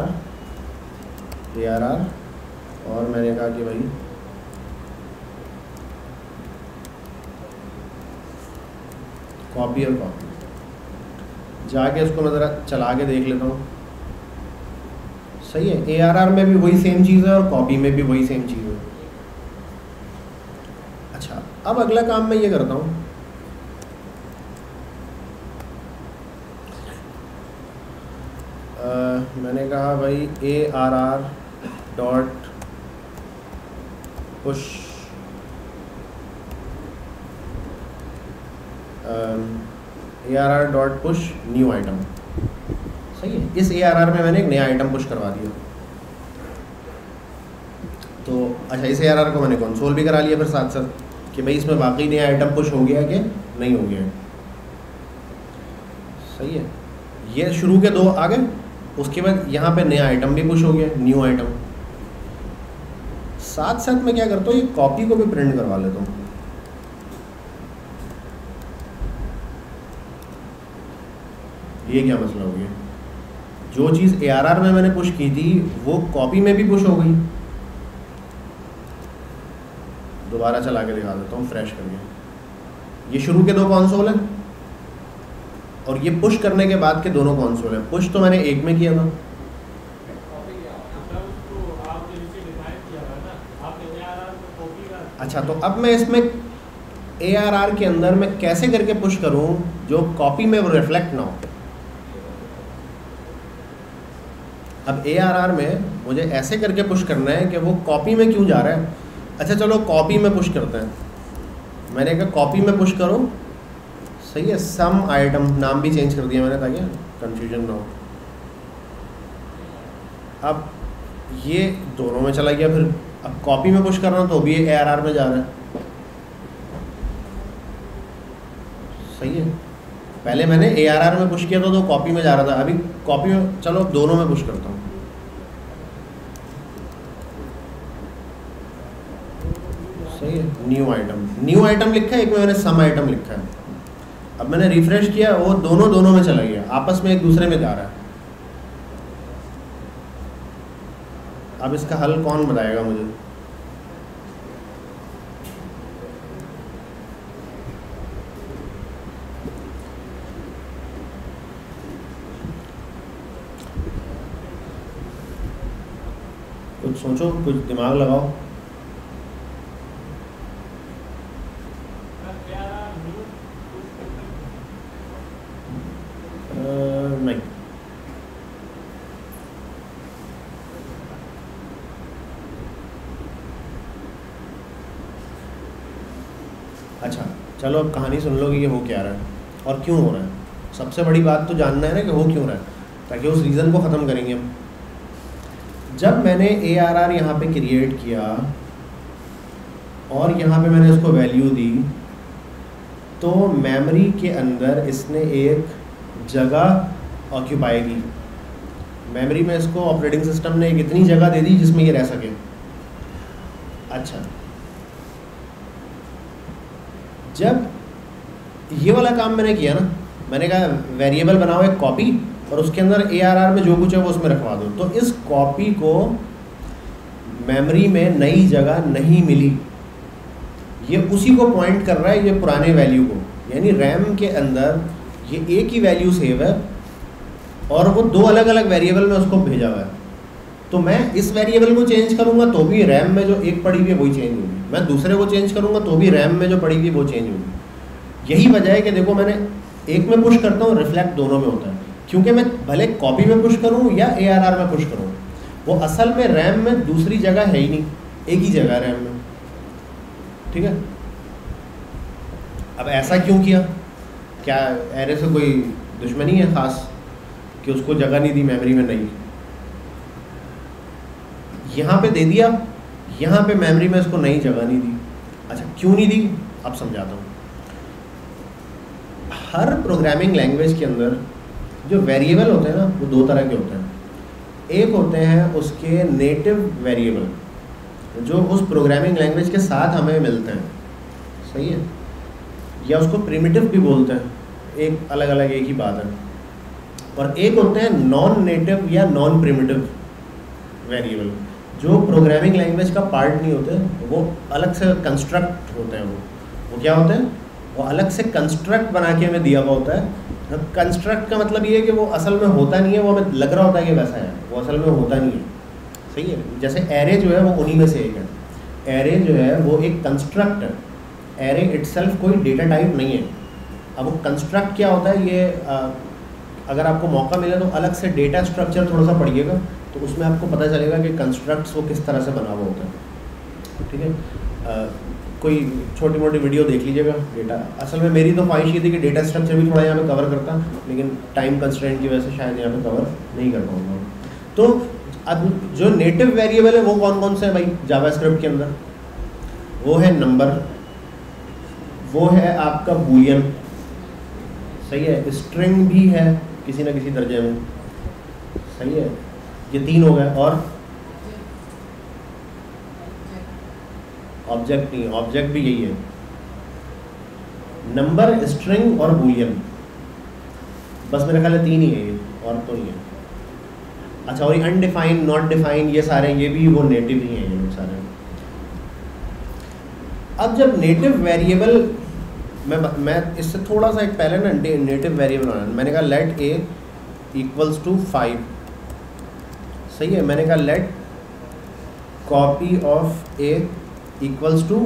ARR और मैंने कहा कि भाई कॉपी और कॉपी, जाके उसको मैं ज़रा चला के देख लेता हूँ। सही है, ARR में भी वही सेम चीज़ है और कॉपी में भी वही सेम चीज़ है। अच्छा अब अगला काम मैं ये करता हूँ, मैंने कहा भाई ARR dot push ARR dot push new item. सही है, इस ARR में मैंने एक नया आइटम पुश करवा दिया। तो अच्छा इस ARR को मैंने कंसोल भी करा लिया फिर साथ साथ कि भाई इसमें वाकई नया आइटम पुश हो गया कि नहीं हो गया। सही है, ये शुरू के 2 आ गए, उसके बाद यहाँ पे नया आइटम भी पुश हो गया, न्यू आइटम। साथ साथ मैं क्या करता हूँ, ये कॉपी को भी प्रिंट करवा लेता हूँ। ये क्या मसला हो गया, जो चीज़ ARR में मैंने पुश की थी वो कॉपी में भी पुश हो गई। दोबारा चला के दिखा देता हूँ फ्रेश करके। ये शुरू के 2 कंसोल हैं, और ये पुश करने के बाद के दोनों कॉन्सोल हैं। पुश तो मैंने एक में किया था। अच्छा, तो अब मैं इसमें ARR के अंदर मैं कैसे करके पुश करूं जो कॉपी में वो रिफ्लेक्ट ना हो। अब ARR में मुझे ऐसे करके पुश करना है कि वो कॉपी में क्यों जा रहा है। अच्छा चलो कॉपी में पुश करते हैं। मैंने कहा कॉपी में पुश करो, सही है। सम आइटम नाम भी चेंज कर दिया मैंने ताकि कंफ्यूजन ना हो। अब ये दोनों में चला गया। फिर अब कॉपी में पुश कर रहा हूँ तो भी ARR में जा रहा है, सही है। पहले मैंने ARR में पुश किया था तो कॉपी में जा रहा था, अभी कॉपी में, चलो दोनों में पुश करता हूँ। सही है। न्यू आइटम लिखा है, एक में मैंने सम आइटम लिखा है। अब मैंने रिफ्रेश किया, वो दोनों में चला गया, आपस में एक दूसरे में जा रहा है। अब इसका हल कौन बताएगा मुझे? कुछ सोचो, कुछ दिमाग लगाओ। नहीं, अच्छा चलो अब कहानी सुन लो कि ये हो क्या रहा है और क्यों हो रहा है। सबसे बड़ी बात तो जानना है ना कि हो क्यों रहा है, ताकि उस रीज़न को ख़त्म करेंगे हम। जब मैंने ARR यहाँ पे क्रिएट किया और यहाँ पे मैंने इसको वैल्यू दी, तो मेमोरी के अंदर इसने एक जगह ऑक्यूपाई की। मेमोरी में इसको ऑपरेटिंग सिस्टम ने एक इतनी जगह दे दी जिसमें ये रह सके। अच्छा, जब ये वाला काम मैंने किया ना, मैंने कहा वेरिएबल बनाओ एक कॉपी और उसके अंदर ARR में जो कुछ है वो उसमें रखवा दो, तो इस कॉपी को मेमोरी में नई जगह नहीं मिली। ये उसी को पॉइंट कर रहा है, ये पुराने वैल्यू को, यानी रैम के अंदर ये एक ही वैल्यू सेव है और वो दो अलग अलग वेरिएबल में उसको भेजा हुआ है। तो मैं इस वेरिएबल को चेंज करूँगा तो भी रैम में जो एक पड़ी हुई है वही चेंज होगी, मैं दूसरे को चेंज करूँगा तो भी रैम में जो पड़ी हुई है वो चेंज होगी। यही वजह है कि देखो मैंने एक में पुश करता हूँ, रिफ्लेक्ट दोनों में होता है, क्योंकि मैं भले कॉपी में पुश करूँ या ARR में पुश करूँ, वो असल में रैम में दूसरी जगह है ही नहीं, एक ही जगह रैम में। ठीक है, अब ऐसा क्यों किया? क्या एरे से कोई दुश्मनी है ख़ास कि उसको जगह नहीं दी मेमोरी में? नहीं, यहाँ पे दे दिया, यहाँ पे मेमोरी में इसको नई जगह नहीं दी। अच्छा क्यों नहीं दी, अब समझाता हूँ। हर प्रोग्रामिंग लैंग्वेज के अंदर जो वेरिएबल होते हैं ना, वो दो तरह के होते हैं। एक होते हैं उसके नेटिव वेरिएबल जो उस प्रोग्रामिंग लैंग्वेज के साथ हमें मिलते हैं, सही है, या उसको प्रिमिटिव भी बोलते हैं, एक अलग अलग एक ही बात है। और एक होते हैं नॉन नेटिव या नॉन प्रिमिटिव वेरिएबल जो प्रोग्रामिंग लैंग्वेज का पार्ट नहीं होते, वो अलग से कंस्ट्रक्ट होते हैं। वो क्या होते हैं? वो अलग से कंस्ट्रक्ट बना के हमें दिया हुआ होता है। कंस्ट्रक्ट का मतलब ये है कि वो असल में होता नहीं है, वो हमें लग रहा होता है कि वैसा है, वो असल में होता नहीं है, सही है। जैसे एरे जो है वो उन्हीं में से एक है। एरे जो है वो एक कंस्ट्रक्ट है, एरे इटसेल्फ कोई डेटा टाइप नहीं है। अब वो कंस्ट्रक्ट क्या होता है, ये अगर आपको मौका मिले तो अलग से डेटा स्ट्रक्चर थोड़ा सा पढ़िएगा, तो उसमें आपको पता चलेगा कि कंस्ट्रक्ट्स वो किस तरह से बना हुआ होता है। ठीक है, कोई छोटी मोटी वीडियो देख लीजिएगा। डेटा असल में मेरी तो ख्वाहिश ये थी कि डेटा स्ट्रक्चर भी थोड़ा यहाँ पे कवर करता, लेकिन टाइम कंस्ट्रेंट की वजह से शायद यहाँ पे कवर नहीं कर पाऊँगा। तो अब जो नेटिव वेरिएबल है वो कौन कौन से हैं भाई जावास्क्रिप्ट के अंदर? वो है नंबर, वो है आपका बूलियन, सही है, स्ट्रिंग भी है किसी न किसी दर्जे में, सही है, ये तीन हो गए। और ऑब्जेक्ट नहीं, ऑब्जेक्ट भी यही है, नंबर, स्ट्रिंग और बूलियन, बस मेरे ख्याल है तीन ही है ये, और तो नहीं है। अच्छा, और ये अनडिफाइंड, नॉट डिफाइंड, ये सारे ये भी वो नेटिव ही हैं ये लोग सारे। अब जब नेटिव वेरिएबल मैं इससे थोड़ा सा एक पहले ना नेटिव वेरिएबल बनाना, मैंने कहा लेट ए इक्वल्स टू 5, सही है। मैंने कहा let copy of A equals to,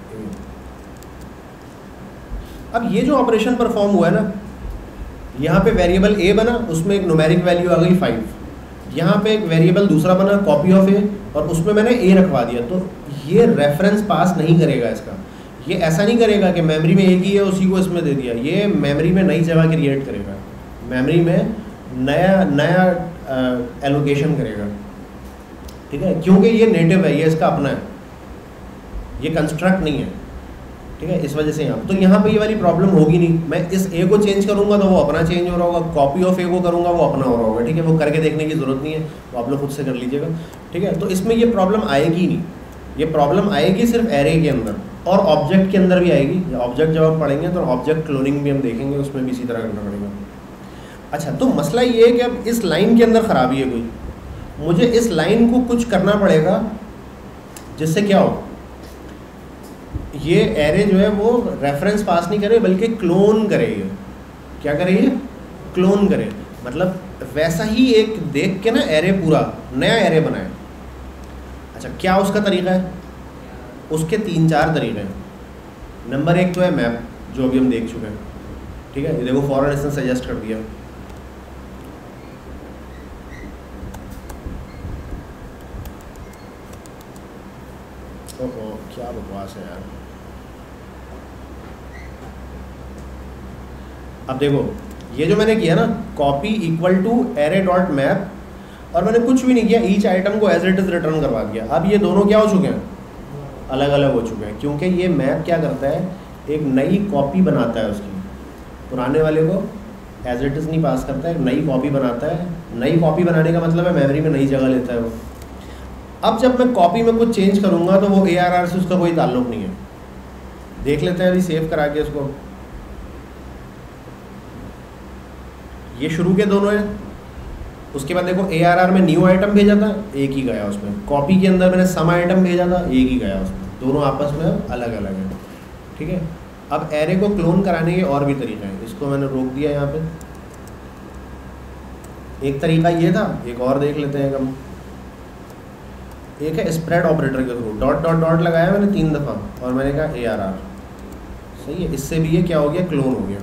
अब ये जो ऑपरेशन परफॉर्म हुआ है ना, यहाँ पे वेरिएबल ए बना, उसमें एक न्यूमेरिक वैल्यू आ गई 5, यहाँ पे एक वेरिएबल दूसरा बना कॉपी ऑफ ए, और उसमें मैंने ए रखवा दिया, तो ये रेफरेंस पास नहीं करेगा इसका। ये ऐसा नहीं करेगा कि मेमोरी में एक ही है उसी को इसमें दे दिया, ये मेमोरी में नई जगह क्रिएट करेगा, मेमोरी में नया एलोकेशन करेगा, ठीक है, क्योंकि ये नेटिव है, ये इसका अपना है, ये कंस्ट्रक्ट नहीं है, ठीक है, इस वजह से यहाँ तो यहाँ पे ये वाली प्रॉब्लम होगी नहीं। मैं इस ए को चेंज करूँगा तो वो अपना चेंज हो रहा होगा, कॉपी ऑफ ए को करूँगा वो अपना हो रहा होगा, ठीक है, वो करके देखने की ज़रूरत नहीं है, वो आप लोग खुद से कर लीजिएगा, ठीक है। तो इसमें ये प्रॉब्लम आएगी नहीं, ये प्रॉब्लम आएगी सिर्फ एरे के अंदर, और ऑब्जेक्ट के अंदर भी आएगी। ऑब्जेक्ट जब आप पढ़ेंगे तो ऑब्जेक्ट क्लोनिंग भी हम देखेंगे, उसमें भी इसी तरह करना पड़ेगा। अच्छा, तो मसला ये है कि अब इस लाइन के अंदर ख़राबी है कोई, मुझे इस लाइन को कुछ करना पड़ेगा जिससे क्या हो, ये एरे जो है वो रेफरेंस पास नहीं करे बल्कि क्लोन करे। ये क्या करे, ये क्लोन करे, मतलब वैसा ही एक देख के ना एरे पूरा नया एरे बनाए। अच्छा, क्या उसका तरीका है? उसके 3-4 तरीके हैं। नंबर 1 तो है मैप, जो अभी हम देख चुके हैं, ठीक है, ये देखो फॉरन इसने सजेस्ट कर दिया। ओहो, क्या बकवास है यार। अब देखो ये जो मैंने किया ना, copy equal to array dot map, और मैंने कुछ भी नहीं किया, ईच आइटम को एज इट इज़ रिटर्न करवा दिया। अब ये दोनों क्या हो चुके हैं, अलग अलग हो चुके हैं, क्योंकि ये मैप क्या करता है, एक नई कॉपी बनाता है उसकी, पुराने वाले को एज इट इज़ नहीं पास करता है, नई कॉपी बनाता है। नई कॉपी बनाने का मतलब है मेमोरी में नई जगह लेता है वो। अब जब मैं कॉपी में कुछ चेंज करूँगा तो वो ARR से उसका कोई ताल्लुक नहीं है। देख लेते हैं अभी सेव करा के इसको, ये शुरू के दोनों हैं। उसके बाद देखो ARR में न्यू आइटम भेजा था, एक ही गया उसमें। कॉपी के अंदर मैंने सम आइटम भेजा था, एक ही गया उसमें। दोनों आपस में अलग अलग हैं, ठीक है। अब एरे को क्लोन कराने के और भी तरीका है, इसको मैंने रोक दिया यहाँ पे। एक तरीका ये था, एक और देख लेते हैं हम। एक है स्प्रेड ऑपरेटर के थ्रू, डॉट डॉट डॉट लगाया मैंने 3 दफ़ा और मैंने कहा ARR, सही है। इससे भी ये क्या हो गया, क्लोन हो गया।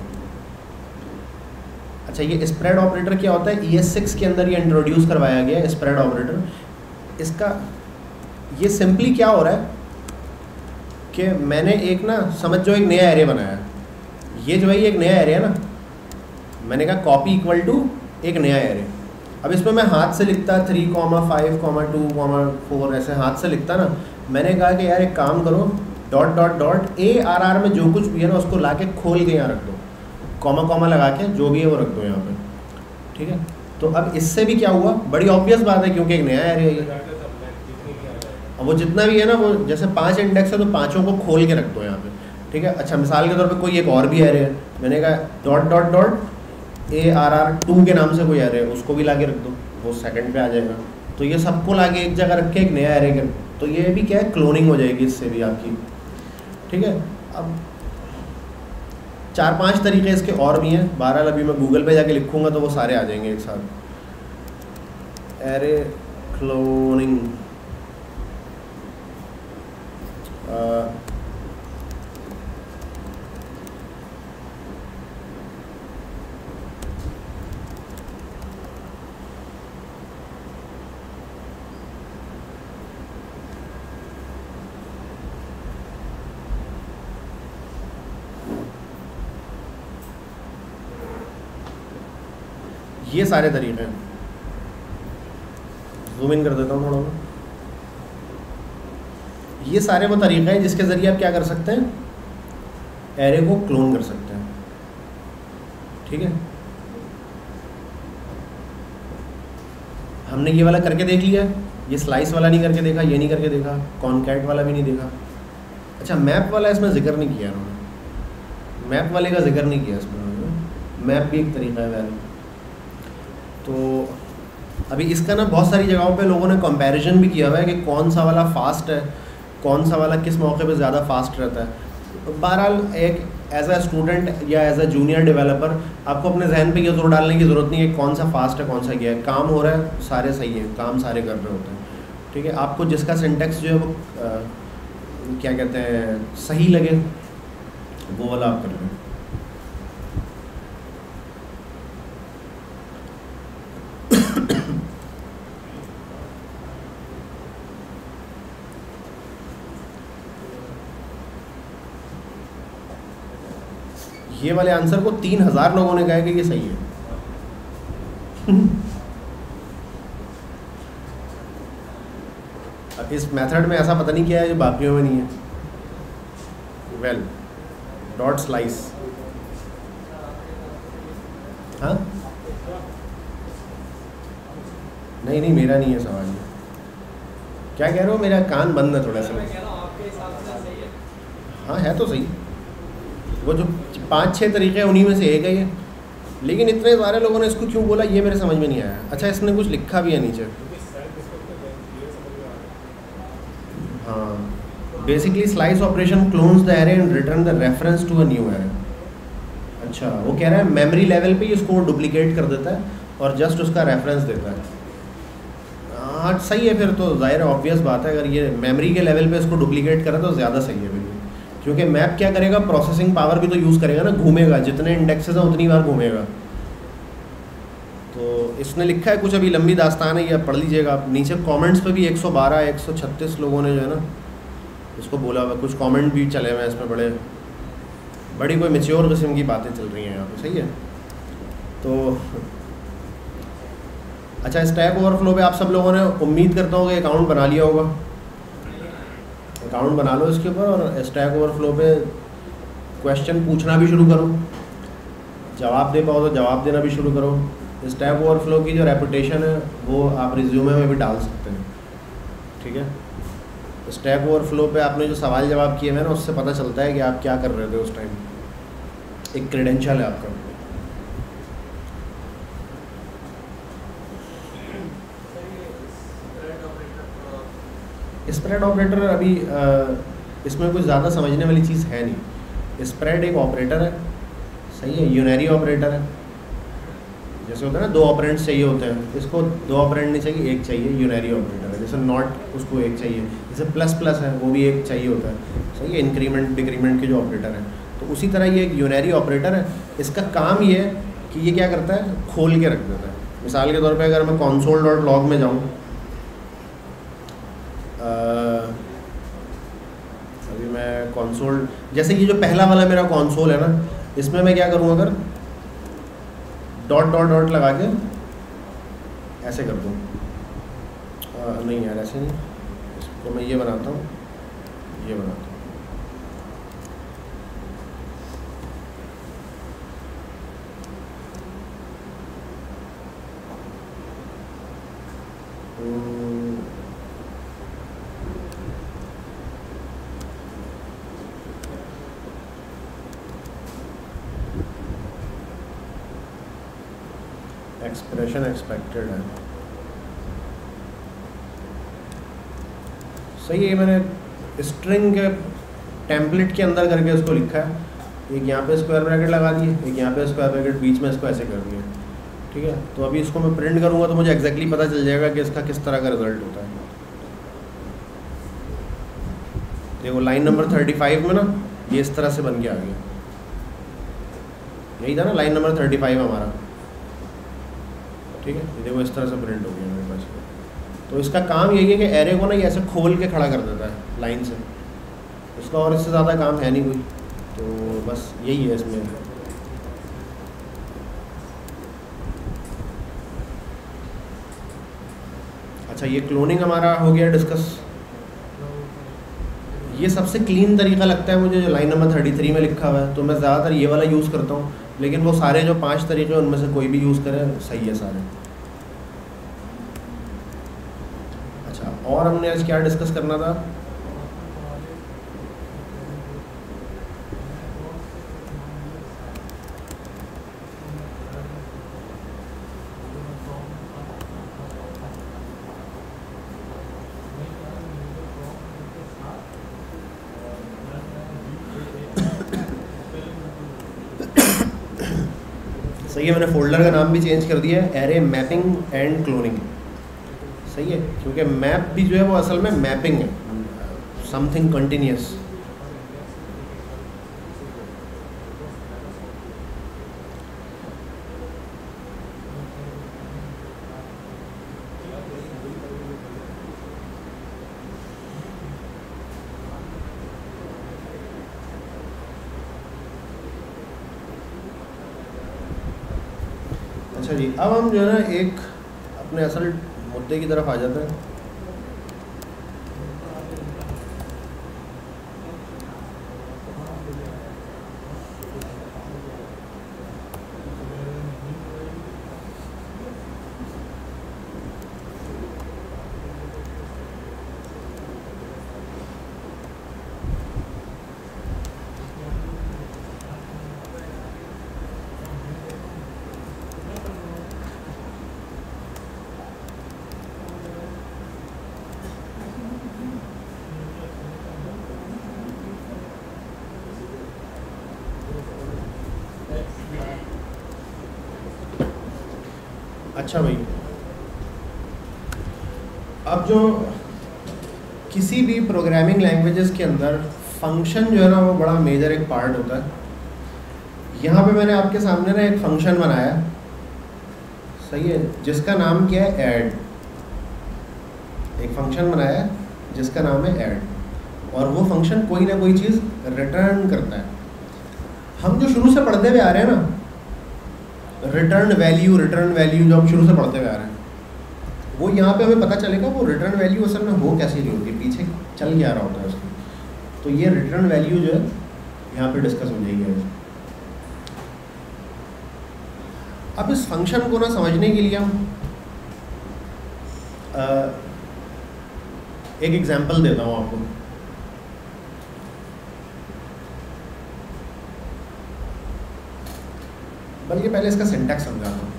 अच्छा, ये स्प्रेड ऑपरेटर क्या होता है, ES6 के अंदर ये इंट्रोड्यूस करवाया गया है स्प्रेड ऑपरेटर। इसका ये सिंपली क्या हो रहा है कि मैंने एक ना, समझ जो एक नया एरे बनाया है, ये जो है ये एक नया एरे है ना, मैंने कहा कॉपी इक्वल टू एक नया एरे। अब इसमें मैं हाथ से लिखता 3,5,2,4 ऐसे हाथ से लिखता ना। मैंने कहा कि यार एक काम करो, डॉट डॉट डॉट ARR में जो कुछ भी है ना उसको ला के खोल के यहाँ रख दो, कॉमा कॉमा लगा के जो भी है वो रख दो यहाँ पे, ठीक है। तो अब इससे भी क्या हुआ, बड़ी ऑब्वियस बात है क्योंकि एक नया एरे है ये। अब वो जितना भी है ना, वो जैसे 5 इंडेक्स है तो 5 को खोल के रख दो यहाँ पे, ठीक है। अच्छा, मिसाल के तौर पे कोई एक और भी एरे है, मैंने कहा डॉट डॉट डॉट ARR2 के नाम से कोई एरे है, उसको भी ला के रख दो, वो सेकंड पे आ जाएगा। तो ये सबको ला के एक जगह रख के एक नया एरे कर, तो ये भी क्या है, क्लोनिंग हो जाएगी इससे भी आपकी, ठीक है। अब 4-5 तरीके इसके और भी हैं, 12 अभी मैं गूगल पे जाके लिखूँगा तो वो सारे आ जाएंगे एक साथ। एरे क्लोनिंग, ये सारे तरीके हैं। जूम इन कर देता हूँ थोड़ा सा। ये सारे वो तरीके हैं जिसके ज़रिए आप क्या कर सकते हैं, एरे को क्लोन कर सकते हैं, ठीक है। हमने ये वाला करके देख लिया, ये स्लाइस वाला नहीं करके देखा, ये नहीं करके देखा, कॉनकैट वाला भी नहीं देखा। अच्छा, मैप वाला इसमें जिक्र नहीं किया उन्होंने, मैप वाले का जिक्र नहीं किया इसमें। मैप भी एक तरीका है वैल्यू। तो अभी इसका ना बहुत सारी जगहों पे लोगों ने कंपैरिजन भी किया हुआ है कि कौन सा वाला फास्ट है, कौन सा वाला किस मौके पे ज़्यादा फास्ट रहता है। बहरहाल एक एज अ स्टूडेंट या एज अ जूनियर डेवलपर आपको अपने जहन पे ये जोर डालने की ज़रूरत नहीं है कौन सा फास्ट है कौन सा क्या है, काम हो रहा है सारे सही है, काम सारे कर रहे होते हैं, ठीक है। आपको जिसका सिंटेक्स जो है वो क्या कहते हैं सही लगे वो वाला आप कर लें। ये वाले आंसर को 3000 लोगों ने कहा कि ये सही है। अब इस मेथड में ऐसा पता नहीं क्या है जो बाकियों में नहीं है। वेल डॉट स्लाइस, हाँ नहीं नहीं मेरा नहीं है सवाल ये। क्या कह रहे हो, मेरा कान बंद है थोड़ा सा। हाँ है तो सही, वो जो 5-6 तरीके हैं उन्हीं में से एक है ये, लेकिन इतने सारे लोगों ने इसको क्यों बोला ये मेरे समझ में नहीं आया। अच्छा इसने कुछ लिखा भी है नीचे, हाँ basically slice operation clones the array and return the reference to a new array. अच्छा वो कह रहा है मेमोरी लेवल पे इसको डुप्लीकेट कर देता है और जस्ट उसका रेफरेंस देता है। हाँ सही है, फिर तो जाहिर ऑब्वियस बात है, अगर ये मेमोरी के लेवल पे इसको डुप्लीकेट करे तो ज़्यादा सही है बिल्कुल, क्योंकि मैप क्या करेगा, प्रोसेसिंग पावर भी तो यूज़ करेगा ना, घूमेगा, जितने इंडेक्सेस हैं उतनी बार घूमेगा। तो इसने लिखा है कुछ, अभी लंबी दास्तान है, ये पढ़ लीजिएगा आप। नीचे कमेंट्स पे भी 112-136 लोगों ने जो है ना इसको बोला हुआ, कुछ कमेंट भी चले हुए हैं इसमें, बड़ी कोई मैच्योर किस्म की बातें चल रही हैं यहाँ पे, सही है। तो अच्छा स्टैक ओवरफ्लो पे आप सब लोगों ने उम्मीद करता हूँ कि अकाउंट बना लिया होगा, अकाउंट बना लो इसके ऊपर और स्टैक ओवरफ्लो पे क्वेश्चन पूछना भी शुरू करो, जवाब दे पाओ तो जवाब देना भी शुरू करो। स्टैक ओवरफ्लो की जो रेपुटेशन है वो आप रिज्यूमे में भी डाल सकते हैं, ठीक है। स्टैक ओवरफ्लो पे आपने जो सवाल जवाब किए हैं ना उससे पता चलता है कि आप क्या कर रहे थे उस टाइम, एक क्रेडेंशियल है आपका। स्प्रेड ऑपरेटर अभी इसमें कुछ ज़्यादा समझने वाली चीज़ है नहीं। स्प्रेड एक ऑपरेटर है, सही है, यूनरी ऑपरेटर है। जैसे होता है ना 2 ऑपरेंट्स चाहिए होते हैं, इसको 2 ऑपरेंट नहीं चाहिए, एक चाहिए, यूनरी ऑपरेटर है। जैसे नॉट उसको एक चाहिए, जैसे प्लस प्लस है वो भी एक चाहिए होता है, सही है, इंक्रीमेंट डिक्रीमेंट के जो ऑपरेटर हैं। तो उसी तरह ये एक यूनरी ऑपरेटर है। इसका काम ये है कि ये क्या करता है, खोल के रख देता है। मिसाल के तौर पर अगर मैं console.log में जाऊँ, अभी मैं कंसोल, जैसे ये जो पहला वाला मेरा कंसोल है ना, इसमें मैं क्या करूँ, अगर डॉट डॉट डॉट लगा के ऐसे कर दूँ, नहीं यार ऐसे नहीं, इसको मैं ये बनाता हूँ, ये बनाता हूँ। एक्सप्रेशन एक्सपेक्टेड है, सही है। मैंने स्ट्रिंग के टेम्पलेट के अंदर करके इसको लिखा है, एक यहाँ पे स्क्वायर ब्रैकेट लगा दिए, एक यहाँ पे स्क्वायर ब्रैकेट, बीच में इसको ऐसे कर दिया, ठीक है। तो अभी इसको मैं प्रिंट करूँगा तो मुझे एग्जैक्टली पता चल जाएगा कि इसका किस तरह का रिजल्ट होता है। देखो लाइन नंबर 35 में ना ये इस तरह से बन के आ गया, यही था ना लाइन नंबर 35 हमारा, ठीक है। ये देखो इस तरह से प्रिंट हो गया मेरे पास। तो इसका काम यही है कि एरे को ना ये ऐसे खोल के खड़ा कर देता है लाइन से, उसका और इससे ज़्यादा काम है नहीं कोई, तो बस यही है इसमें। अच्छा ये क्लोनिंग हमारा हो गया डिस्कस। ये सबसे क्लीन तरीका लगता है मुझे जो लाइन नंबर 33 में लिखा हुआ है, तो मैं ज़्यादातर ये वाला यूज़ करता हूँ, लेकिन वो सारे जो 5 तरीके हैं उनमें से कोई भी यूज़ करें सही है सारे। अच्छा और हमने आज क्या डिस्कस करना था, सही है, मैंने फोल्डर का नाम भी चेंज कर दिया है, एरे मैपिंग एंड क्लोनिंग। सही है, क्योंकि मैप भी जो है वो असल में मैपिंग है, समथिंग कंटिन्यूस। अच्छा जी, अब हम जो है ना एक अपने असल मुद्दे की तरफ आ जाते हैं। अच्छा भाई, अब जो किसी भी प्रोग्रामिंग लैंग्वेजेस के अंदर फंक्शन जो है ना वो बड़ा मेजर एक पार्ट होता है। यहाँ पे मैंने आपके सामने ना एक फंक्शन बनाया, सही है, जिसका नाम क्या है, ऐड। एक फंक्शन बनाया है जिसका नाम है ऐड, और वो फंक्शन कोई ना कोई चीज़ रिटर्न करता है। हम जो शुरू से पढ़ते हुए आ रहे हैं ना, रिटर्न वैल्यू जो हम शुरू से पढ़ते हुए आ रहे हैं, वो यहाँ पे हमें पता चलेगा वो रिटर्न वैल्यू असल में हो कैसी रही होगी, पीछे चल क्या रहा होता है उसको। तो ये रिटर्न वैल्यू जो है यहाँ पे डिस्कस हो जाएगी आज। अब इस फंक्शन को ना समझने के लिए हम एक एग्जांपल देता हूँ आपको। बल्कि पहले इसका सिंटैक्स समझाता हूँ।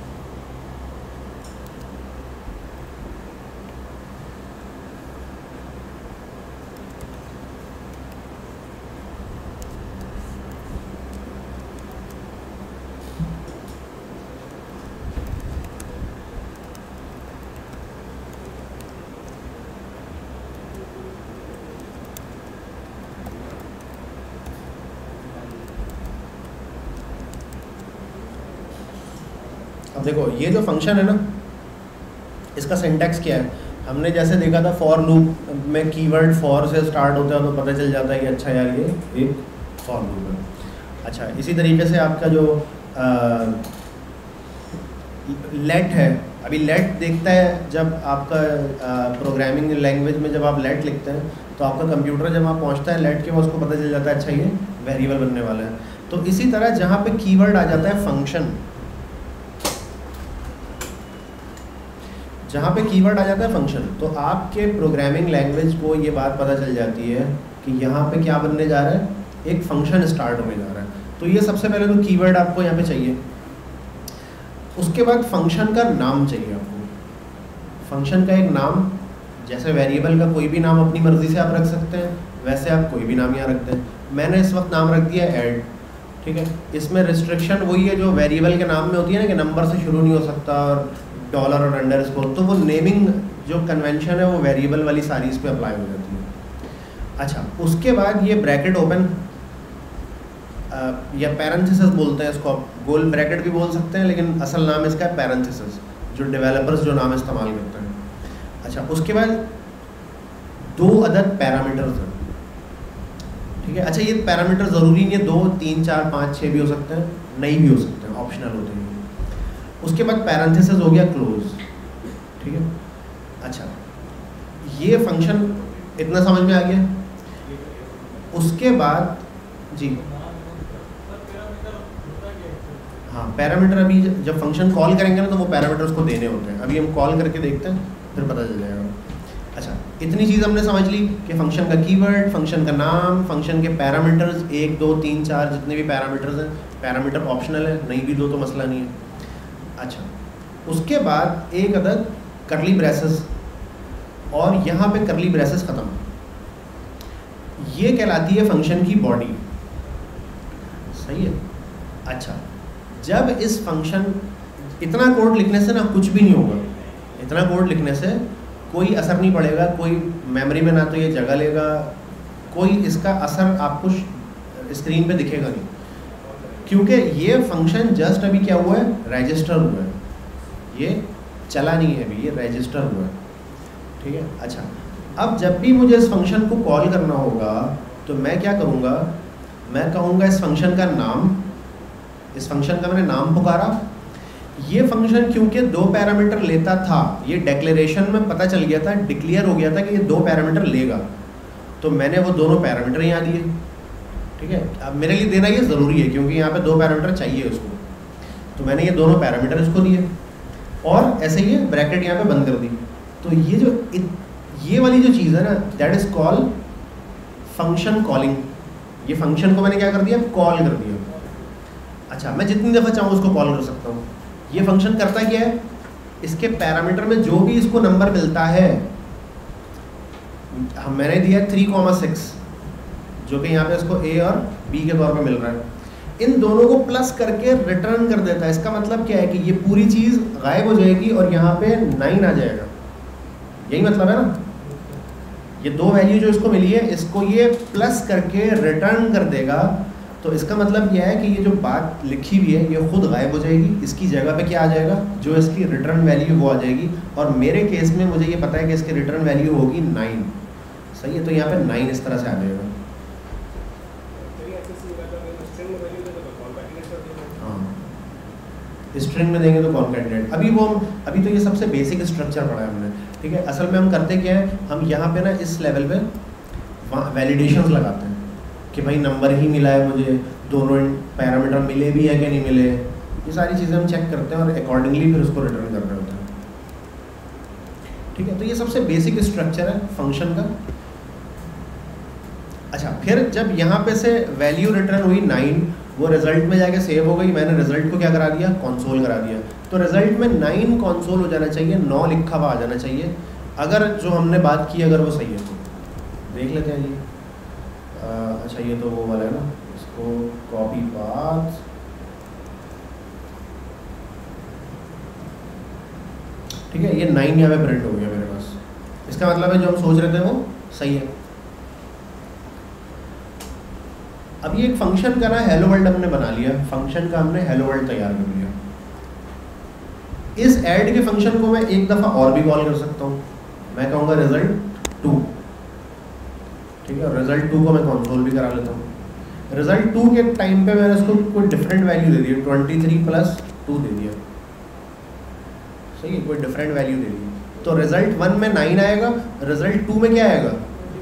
अब देखो, ये जो फंक्शन है ना, इसका सिंटैक्स क्या है। हमने जैसे देखा था फॉर लूप में कीवर्ड फॉर से स्टार्ट होता है, तो पता चल जाता है कि अच्छा यार ये एक फॉर लूप है। अच्छा, इसी तरीके से आपका जो लेट है, अभी लेट देखता है जब आपका प्रोग्रामिंग लैंग्वेज में जब आप लेट लिखते हैं तो आपका कंप्यूटर जब आप पहुंचता है लेट के बाद उसको पता चल जाता है अच्छा ये वेरिएबल बनने वाला है। तो इसी तरह जहाँ पे कीवर्ड आ जाता है फंक्शन, जहाँ पे कीवर्ड आ जाता है फंक्शन, तो आपके प्रोग्रामिंग लैंग्वेज को ये बात पता चल जाती है कि यहाँ पे क्या बनने जा रहा है, एक फंक्शन स्टार्ट होने जा रहा है। तो ये सबसे पहले तो कीवर्ड आपको यहाँ पे चाहिए। उसके बाद फंक्शन का नाम चाहिए आपको। फंक्शन का एक नाम, जैसे वेरिएबल का कोई भी नाम अपनी मर्ज़ी से आप रख सकते हैं, वैसे आप कोई भी नाम यहाँ रखते हैं। मैंने इस वक्त नाम रख दिया ऐड, ठीक है। इसमें रिस्ट्रिक्शन वही है जो वेरिएबल के नाम में होती है ना, कि नंबर से शुरू नहीं हो सकता और डॉलर और अंडरस्कोर, तो वो नेमिंग जो कन्वेंशन है वो वेरिएबल वाली सारी इस पे अप्लाई हो जाती है। अच्छा, उसके बाद ये ब्रैकेट ओपन या पैरेंथेसिस बोलते हैं इसको, आप गोल ब्रैकेट भी बोल सकते हैं, लेकिन असल नाम इसका है पैरेंथेसिस, जो डेवलपर्स जो नाम इस्तेमाल करते हैं। अच्छा, उसके बाद 2 अदर पैरामीटर्स हैं, ठीक है। अच्छा, ये पैरामीटर ज़रूरी नहीं है 2, 3, 4, 5, 6 भी हो सकते हैं, नहीं भी हो सकते हैं, ऑप्शनल होते हैं। उसके बाद पैरेंथेसिस हो गया क्लोज, ठीक है। अच्छा, ये फंक्शन इतना समझ में आ गया। उसके बाद जी हाँ, पैरामीटर अभी जब फंक्शन कॉल करेंगे ना तो वो पैरामीटर उसको देने होते हैं। अभी हम कॉल करके देखते हैं, फिर पता चल जाएगा। अच्छा, इतनी चीज़ हमने समझ ली कि फंक्शन का कीवर्ड, फंक्शन का नाम, फंक्शन के पैरामीटर्स 1, 2, 3, 4 जितने भी पैरामीटर्स हैं। पैरामीटर ऑप्शनल है, नहीं भी दो तो मसला नहीं है। अच्छा, उसके बाद एक अदद करली ब्रेसेस, और यहाँ पे करली ब्रेसेस ख़त्म, ये कहलाती है फंक्शन की बॉडी। सही है। अच्छा, जब इस फंक्शन, इतना कोड लिखने से ना कुछ भी नहीं होगा, इतना कोड लिखने से कोई असर नहीं पड़ेगा, कोई मेमोरी में ना तो ये जगह लेगा, कोई इसका असर आपको स्क्रीन पे दिखेगा नहीं, क्योंकि ये फंक्शन जस्ट अभी क्या हुआ है, रजिस्टर हुआ है, ये चला नहीं है अभी, ये रजिस्टर हुआ है, ठीक है। अच्छा, अब जब भी मुझे इस फंक्शन को कॉल करना होगा तो मैं क्या करूँगा, मैं कहूँगा इस फंक्शन का नाम, इस फंक्शन का मैंने नाम पुकारा। ये फंक्शन क्योंकि 2 पैरामीटर लेता था, ये डिक्लेरेशन में पता चल गया था, डिक्लेयर हो गया था कि ये 2 पैरामीटर लेगा, तो मैंने वो दोनों पैरामीटर यहाँ दिए, ठीक है। अब मेरे लिए देना ये ज़रूरी है क्योंकि यहाँ पे 2 पैरामीटर चाहिए उसको, तो मैंने ये दोनों पैरामीटर इसको दिए और ऐसे ही ब्रैकेट यहाँ पे बंद कर दी। तो ये वाली जो चीज़ है ना, that is call function calling. ये फंक्शन को मैंने क्या कर दिया, कॉल कर दिया। अच्छा, मैं जितनी दफ़ा चाहूँ उसको कॉल कर सकता हूँ। ये फंक्शन करता क्या है, इसके पैरामीटर में जो भी इसको नंबर मिलता है, मैंने दिया 3,6, जो कि यहाँ पे इसको ए और बी के तौर पे मिल रहा है, इन दोनों को प्लस करके रिटर्न कर देता है। इसका मतलब क्या है कि ये पूरी चीज़ गायब हो जाएगी और यहाँ पे 9 आ जाएगा, यही मतलब है ना। ये 2 वैल्यू जो इसको मिली है, इसको ये प्लस करके रिटर्न कर देगा। तो इसका मतलब यह है कि ये जो बात लिखी हुई है ये खुद गायब हो जाएगी, इसकी जगह पे क्या आ जाएगा, जो इसकी रिटर्न वैल्यू वो आ जाएगी। और मेरे केस में मुझे ये पता है कि इसकी रिटर्न वैल्यू होगी 9, सही है। तो यहाँ पे 9 इस तरह से आ जाएगा। हाँ, स्ट्रिंग में देंगे तो कॉन्कैटिनेट। अभी तो ये सबसे बेसिक स्ट्रक्चर पढ़ा है हमने, ठीक है। असल में हम करते क्या है, हम यहाँ पे ना इस लेवल पे वैलिडेशंस लगाते हैं कि भाई नंबर ही मिला है मुझे, दोनों पैरामीटर मिले भी है कि नहीं मिले, ये सारी चीज़ें हम चेक करते हैं और अकॉर्डिंगली फिर उसको रिटर्न कर रहे होते हैं, ठीक है। तो ये सबसे बेसिक स्ट्रक्चर है फंक्शन का। अच्छा, फिर जब यहाँ पे से वैल्यू रिटर्न हुई 9, वो रिजल्ट में जाके सेव हो गई। मैंने रिजल्ट को क्या करा दिया, कंसोल करा दिया। तो रिजल्ट में 9 कंसोल हो जाना चाहिए, 9 लिखा हुआ आ जाना चाहिए। अगर जो हमने बात की अगर वो सही है तो देख लेते हैं जी। अच्छा, ये तो वो वाला है ना, इसको कॉपी पाथ, ठीक है। ये 9 यहाँ पे प्रिंट हो गया मेरे पास, इसका मतलब है जो हम सोच रहे थे वो सही है। अब ये एक फंक्शन का ना हेलो वर्ल्ड हमने बना लिया, फंक्शन का हमने हेलो वर्ल्ड तैयार कर लिया। इस ऐड के फंक्शन को मैं एक दफ़ा और भी कॉल कर सकता हूँ। मैं कहूँगा रिजल्ट 2, ठीक है। रिजल्ट 2 को मैं कंसोल भी करा लेता हूँ। रिजल्ट 2 के टाइम पे मैंने उसको कोई डिफरेंट वैल्यू दे दी, 23 + 2 दे दिया, सही है, कोई डिफरेंट वैल्यू दे दी। तो रिजल्ट 1 में 9 आएगा, रिजल्ट 2 में क्या आएगा,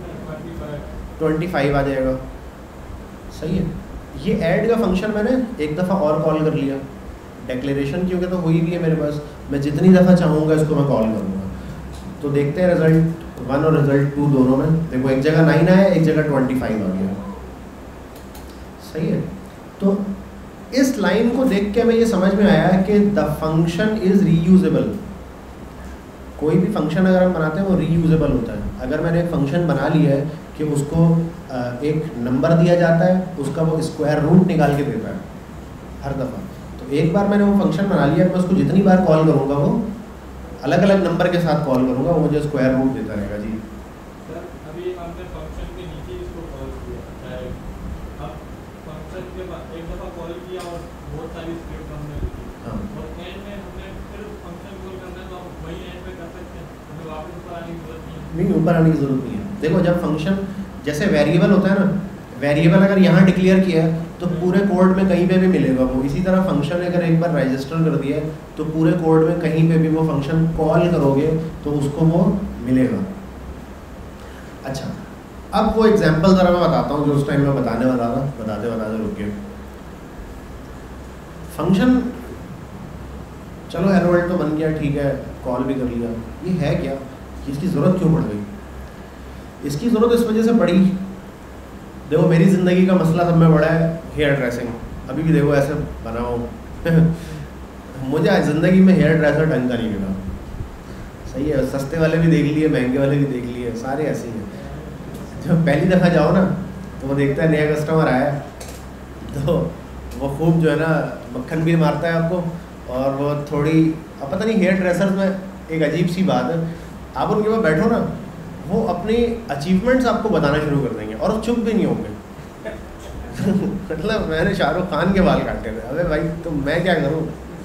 25 आ जाएगा, सही है। ये ऐड का फंक्शन मैंने एक दफ़ा और कॉल कर लिया। डिक्लेरेशन क्योंकि तो हुई भी है मेरे पास, मैं जितनी दफ़ा चाहूँगा इसको मैं कॉल करूँगा। तो देखते हैं रिजल्ट 1 और रिजल्ट 2 दोनों में, देखो एक जगह 9 आया, एक जगह 25 आ गया, सही है। तो इस लाइन को देख के हमें ये समझ में आया कि द फंक्शन इज़ रीयूजेबल। कोई भी फंक्शन अगर हम बनाते हैं वो रीयूजेबल होता है। अगर मैंने एक फंक्शन बना लिया है कि उसको एक नंबर दिया जाता है, उसका वो स्क्वायर रूट निकाल के देता है हर दफ़ा, तो एक बार मैंने वो फंक्शन बना लिया, मैं उसको जितनी बार कॉल करूँगा वो अलग अलग नंबर के साथ कॉल करूँगा, वो मुझे स्क्वायर रूट देता रहेगा। जी सर, अभी हमने फंक्शन के नीचे इसको कॉल किया, अब फंक्शन के बाद एक दफ़ा कॉल किया और बहुत सारी स्क्रिप्ट हमने लिखी, हाँ, और एंड में हमने फिर फंक्शन कॉल करना है तो आप वही एंड पे कर सकते हैं, हमें वापस ऊपर आने की जरूरत नहीं है। ऊपर आने की ज़रूरत नहीं है। देखो, जब फंक्शन जैसे वेरिएबल होता है ना, वेरिएबल अगर यहाँ डिक्लेयर किया है तो पूरे कोड में कहीं पे भी मिलेगा वो। इसी तरह फंक्शन अगर एक बार रजिस्टर कर दिया है तो पूरे कोड में कहीं पे भी वो फंक्शन कॉल करोगे तो उसको वो मिलेगा। अच्छा, अब वो एग्जांपल ज़रा मैं बताता हूँ जो उस टाइम में बताते बताते रुक गए। फंक्शन चलो हेलो वर्ल्ड तो बन गया, ठीक है, कॉल भी कर लिया। ये है क्या, इसकी ज़रूरत क्यों पड़ गई? इसकी ज़रूरत इस वजह से पड़ी, देखो मेरी ज़िंदगी का मसला सब में बड़ा है हेयर ड्रेसिंग। अभी भी देखो ऐसे बनाओ मुझे आज ज़िंदगी में हेयर ड्रेसर ढंग का नहीं मिला, सही है। सस्ते वाले भी देख लिए, महंगे वाले भी देख लिए, सारे ऐसे ही हैं। जब पहली दफ़ा जाओ ना तो वो देखता है नया कस्टमर आया तो वो खूब जो है ना मक्खन भी मारता है आपको, और वो थोड़ी, अब पता नहीं हेयर ड्रेसर्स में एक अजीब सी बात है, आप उनके पास बैठो ना, वो अपनी अचीवमेंट्स आपको बताना शुरू कर देंगे और चुप भी नहीं होंगे। मतलब मैंने शाहरुख खान के बाल काटे थे, अबे भाई तो मैं क्या करूँ,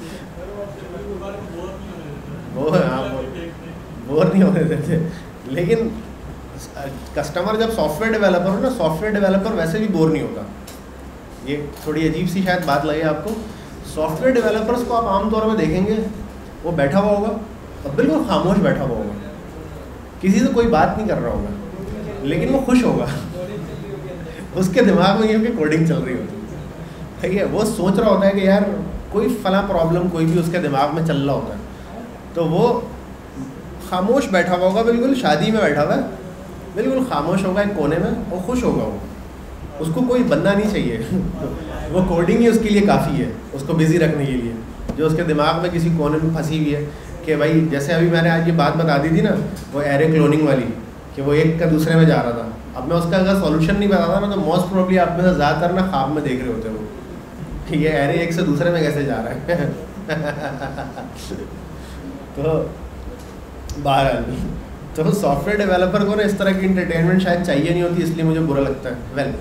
वो आप बोर नहीं होने देते। लेकिन कस्टमर जब सॉफ्टवेयर डेवलपर हो ना, सॉफ्टवेयर डेवलपर वैसे भी बोर नहीं होता। ये थोड़ी अजीब सी शायद बात लगे आपको, सॉफ्टवेयर डेवलपर्स को आप आमतौर पर देखेंगे वो बैठा हुआ होगा और बिल्कुल खामोश बैठा हुआ होगा, किसी से कोई बात नहीं कर रहा होगा, लेकिन वो खुश होगा। उसके दिमाग में क्योंकि कोडिंग चल रही होती है, ठीक है, वो सोच रहा होता है कि यार कोई फला प्रॉब्लम कोई भी उसके दिमाग में चल रहा होता है, तो वो खामोश बैठा हुआ होगा, बिल्कुल शादी में बैठा हुआ है, बिल्कुल खामोश होगा एक कोने में और खुश होगा। वो उसको कोई बंदा नहीं चाहिए वो कोडिंग ही उसके लिए काफ़ी है, उसको बिज़ी रखने के लिए, जो उसके दिमाग में किसी कोने में फंसी हुई है कि भाई, जैसे अभी मैंने आज ये बात बता दी थी ना, वो एरे क्लोनिंग वाली, कि वो एक का दूसरे में जा रहा था। अब मैं उसका अगर सॉल्यूशन नहीं बताता ना, तो मोस्ट प्रोबेबली आप में से ज़्यादातर ना ख्वाब में देख रहे होते हो कि ये एरे एक से दूसरे में कैसे जा रहा है। तो बहरहाल, तो सॉफ्टवेयर डेवलपर को ना इस तरह की इंटरटेनमेंट शायद चाहिए नहीं होती, इसलिए मुझे बुरा लगता है। वेल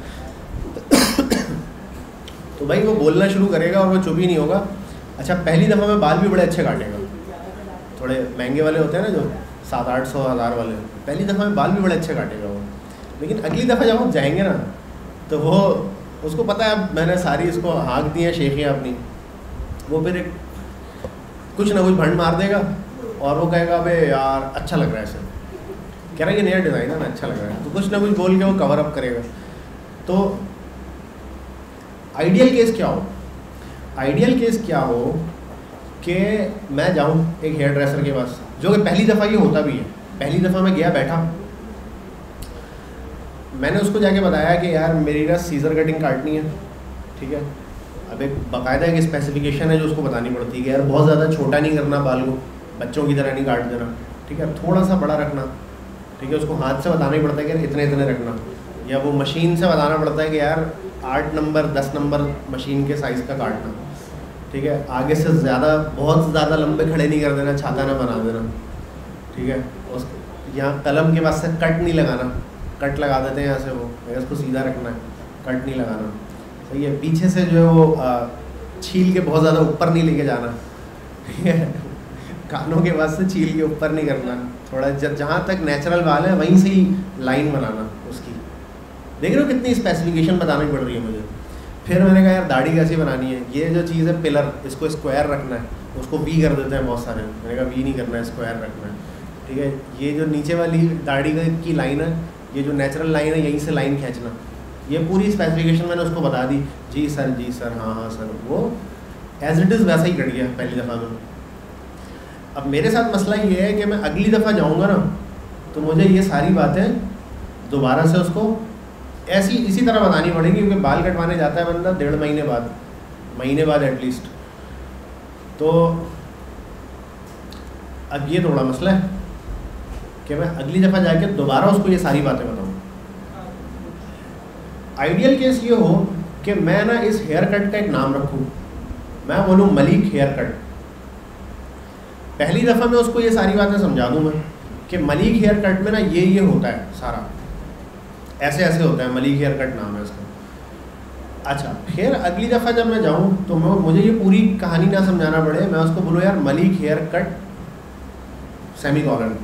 तो भाई वो बोलना शुरू करेगा और वो चुप ही नहीं होगा। अच्छा, पहली दफ़ा में बाल भी बड़े अच्छे काटेगा, थोड़े महंगे वाले होते हैं ना जो 700-800 हज़ार वाले, पहली दफ़ा में बाल भी बड़े अच्छे काटेगा वो। लेकिन अगली दफ़ा जब हम जाएंगे ना, तो वो, उसको पता है अब मैंने सारी इसको हाँक दी हैं शेखियाँ अपनी, वो फिर एक कुछ ना कुछ भंड मार देगा और वो कहेगा अबे यार अच्छा लग रहा है, ऐसे कह रहा है ये नया डिज़ाइन है ना, अच्छा लग रहा है, तो कुछ ना कुछ बोल के वो कवर अप करेगा। तो आइडियल केस क्या हो, आइडियल केस क्या हो कि मैं जाऊं एक हेयर ड्रेसर के पास, जो कि पहली दफ़ा ये होता भी है। पहली दफ़ा मैं गया, बैठा, मैंने उसको जाके बताया कि यार मेरी ना सीज़र कटिंग काटनी है, ठीक है। अब एक बाकायदा एक स्पेसिफिकेशन है जो उसको बतानी पड़ती है कि यार बहुत ज़्यादा छोटा नहीं करना बाल को, बच्चों की तरह नहीं काट देना, ठीक है, थोड़ा सा बड़ा रखना, ठीक है। उसको हाथ से बताना ही पड़ता है कि इतने इतने रखना, या वो मशीन से बताना पड़ता है कि यार 8 नंबर 10 नंबर मशीन के साइज़ का काटना, ठीक है। आगे से ज़्यादा, बहुत ज़्यादा लंबे खड़े नहीं कर देना, छाता ना बना देना, ठीक है। उस यहाँ कलम के पास से कट नहीं लगाना, कट लगा देते हैं यहाँ से, वो अगर उसको सीधा रखना है, कट नहीं लगाना, सही है। पीछे से जो है वो छील के बहुत ज़्यादा ऊपर नहीं लेके जाना, ठीक है। कानों के पास से छील के ऊपर नहीं करना, थोड़ा जहाँ तक नेचुरल बाल है वहीं से ही लाइन बनाना उसकी। देख रहे हो कितनी स्पेसिफिकेशन बतानी पड़ रही है मुझे। फिर मैंने कहा यार दाढ़ी कैसी बनानी है, ये जो चीज़ है पिलर, इसको स्क्वायर रखना है, उसको वी कर देते हैं बहुत सारे, मैंने कहा वी नहीं करना है, स्क्वायर रखना है, ठीक है। ये जो नीचे वाली दाढ़ी की लाइन है, ये जो नेचुरल लाइन है, यहीं से लाइन खींचना, ये पूरी स्पेसिफिकेशन मैंने उसको बता दी। जी सर, हाँ सर, वो एज इट इज़ वैसा ही कट गया पहली दफ़ा में। अब मेरे साथ मसला ये है कि मैं अगली दफ़ा जाऊँगा ना, तो मुझे ये सारी बातें दोबारा से उसको ऐसी इसी तरह बतानी पड़ेगी, क्योंकि बाल कटवाने जाता है बंदा 1.5 महीने बाद एटलीस्ट। तो अब ये थोड़ा मसला है कि मैं अगली दफ़ा जाके दोबारा उसको ये सारी बातें बताऊँ। आइडियल केस ये हो कि मैं ना इस हेयर कट का एक नाम रखूँ, मैं बोलूँ मलिक हेयर कट। पहली दफ़ा में उसको ये सारी बातें समझा दूँ मैं कि मलिक हेयर कट में ना ये होता है, सारा ऐसे ऐसे होता है, मलिक हेयर कट नाम है इसका। अच्छा, फिर अगली दफ़ा जब मैं जाऊँ तो मुझे ये पूरी कहानी ना समझाना पड़े, मैं उसको बोलूँ यार मलिक हेयर कट सेमीकोलन।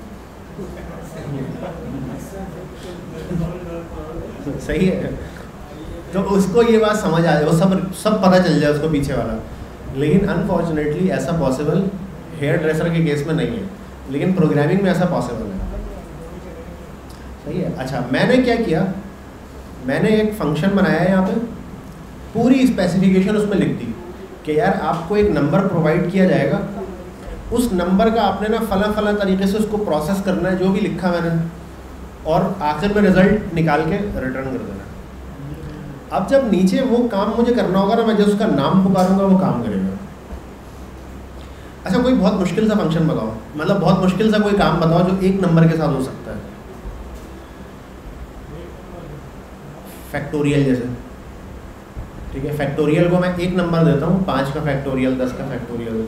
सही है, तो उसको ये बात समझ आ जाए, वो सब पता चल जाए उसको पीछे वाला। लेकिन अनफॉर्चुनेटली ऐसा पॉसिबल हेयर ड्रेसर के केस में नहीं है, लेकिन प्रोग्रामिंग में ऐसा पॉसिबल है, सही है। अच्छा, मैंने क्या किया, मैंने एक फंक्शन बनाया है यहाँ पे, पूरी स्पेसिफिकेशन उसमें लिख दी कि यार आपको एक नंबर प्रोवाइड किया जाएगा, उस नंबर का आपने ना फला तरीके से उसको प्रोसेस करना है, जो भी लिखा मैंने, और आखिर में रिज़ल्ट निकाल के रिटर्न कर देना। अब जब नीचे वो काम मुझे करना होगा ना, मैं जो उसका नाम पुकारूंगा वो काम करेगा। अच्छा, कोई बहुत मुश्किल सा फंक्शन बताओ, मतलब बहुत मुश्किल सा कोई काम बताओ जो एक नंबर के साथ हो सकता है, फैक्टोरियल जैसे, ठीक है, फैक्टोरियल को मैं 1 नंबर देता हूँ, 5 का फैक्टोरियल, 10 का फैक्टोरियल।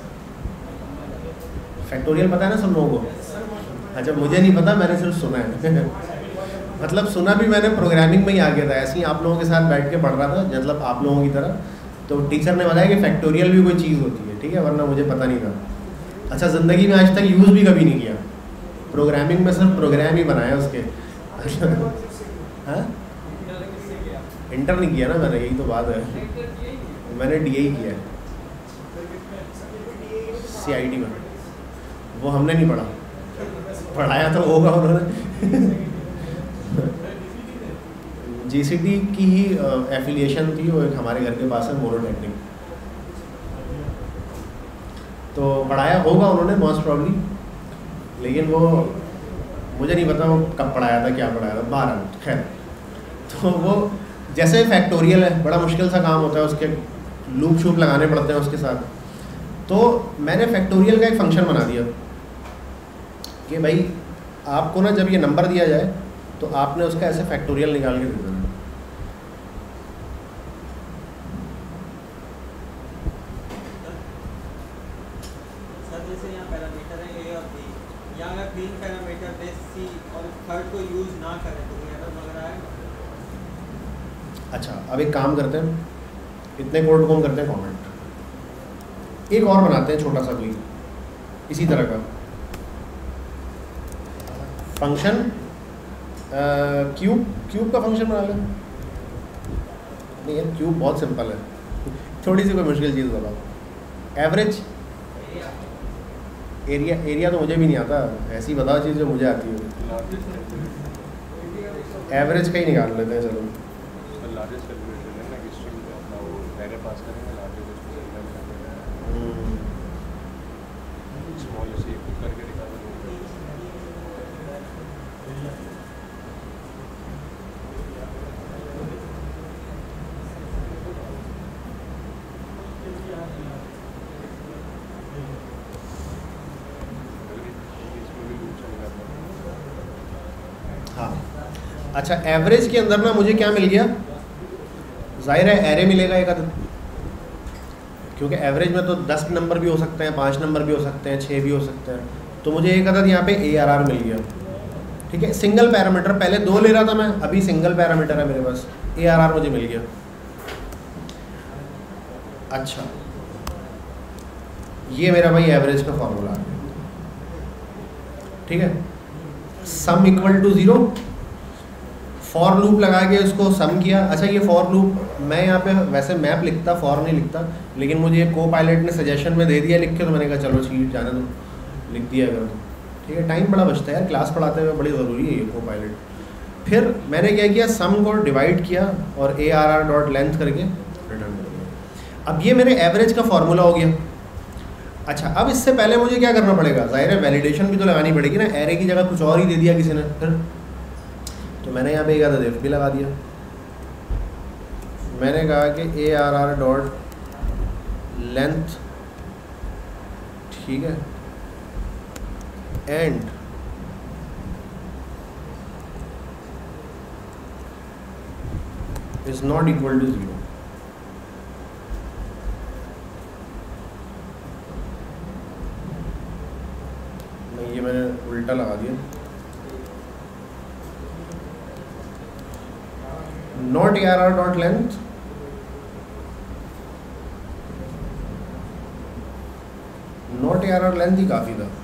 फैक्टोरियल पता है ना सब लोगों को? अच्छा, मुझे नहीं पता, मैंने सिर्फ सुना है मतलब सुना भी मैंने प्रोग्रामिंग में ही आ गया था, ऐसे ही आप लोगों के साथ बैठ के पढ़ रहा था, मतलब आप लोगों की तरह। तो टीचर ने बताया कि फैक्टोरियल भी कोई चीज़ होती है, ठीक है, वरना मुझे पता नहीं था। अच्छा, ज़िंदगी में आज तक यूज़ भी कभी नहीं किया, प्रोग्रामिंग में सिर्फ प्रोग्राम ही बनाया उसके हाँ, इंटर नहीं किया ना मैंने, यही तो बात है, मैंने DA ही किया है CIT में, वो हमने नहीं पढ़ा, पढ़ाया तो होगा उन्होंने GCT की ही एफिलिएशन थी, वो एक हमारे घर के पास है मोनोटेक्निक, तो पढ़ाया होगा उन्होंने मोस्ट प्रॉब्ली, लेकिन वो मुझे नहीं पता वो कब पढ़ाया था, क्या पढ़ाया था, 12। खैर, तो वो जैसे फैक्टोरियल है, बड़ा मुश्किल सा काम होता है, उसके लूप शूप लगाने पड़ते हैं उसके साथ। तो मैंने फैक्टोरियल का एक फंक्शन बना दिया कि भाई आपको ना जब ये नंबर दिया जाए तो आपने उसका ऐसे फैक्टोरियल निकाल के दे देना। सर जैसे यहाँ पैरामीटर है A और B, यहाँ अगर 3 पैरामीटर बेस C और थर्ड को यूज ना करें तो एरर वगैरह आएगा? अच्छा, अब एक काम करते हैं, इतने कोड को हम करते हैं कमेंट, एक और बनाते हैं छोटा सा कोई इसी तरह का फंक्शन, क्यूब का फंक्शन बना लें। नहीं यार, क्यूब बहुत सिंपल है, थोड़ी सी कोई मुश्किल चीज़ बताओ। एवरेज, एरिया तो मुझे भी नहीं आता, ऐसी बताओ चीज़ जो मुझे आती है। एवरेज का ही निकाल लेते हैं, चलो। हाँ, अच्छा, एवरेज के अंदर ना मुझे क्या मिल गया, जाहिर है एरे मिलेगा एक अदद, क्योंकि एवरेज में तो 10 नंबर भी हो सकते हैं, 5 नंबर भी हो सकते हैं, 6 भी हो सकते हैं, तो मुझे एक अदद यहाँ पे ARR मिल गया। ठीक है, सिंगल पैरामीटर, पहले 2 ले रहा था मैं, अभी सिंगल पैरामीटर है मेरे पास, ARR मुझे मिल गया। अच्छा, ये मेरा भाई एवरेज का फॉर्मूला आ गया। ठीक है, sum equal to 0, for loop लगा के उसको सम किया। अच्छा, ये फॉर लूप मैं यहाँ पे वैसे मैप लिखता, फॉर नहीं लिखता, लेकिन मुझे ये को पायलट ने सजेशन में दे दिया लिख के, तो मैंने कहा चलो ठीक, जाने दो, लिख दिया अगर तो। ठीक है, टाइम बड़ा बचता है यार, क्लास पढ़ाते हुए बड़ी ज़रूरी है ये को पायलट। फिर मैंने क्या किया, सम को डिवाइड किया और ARR डॉट लेंथ करके रिटर्न कर दिया। अब ये मेरे एवरेज का फॉर्मूला हो गया। अच्छा, अब इससे पहले मुझे क्या करना पड़ेगा, जाहिर है वैलिडेशन भी तो लगानी पड़ेगी ना, एरे की जगह कुछ और ही दे दिया किसी ने, फिर तो मैंने यहाँ पे एक आधा भी लगा दिया। मैंने कहा कि ARR डॉट लेंथ, ठीक है, and is not equal to 0। ये मैंने उल्टा लगा दिया, not ARR dot length not ARR length ही काफ़ी था,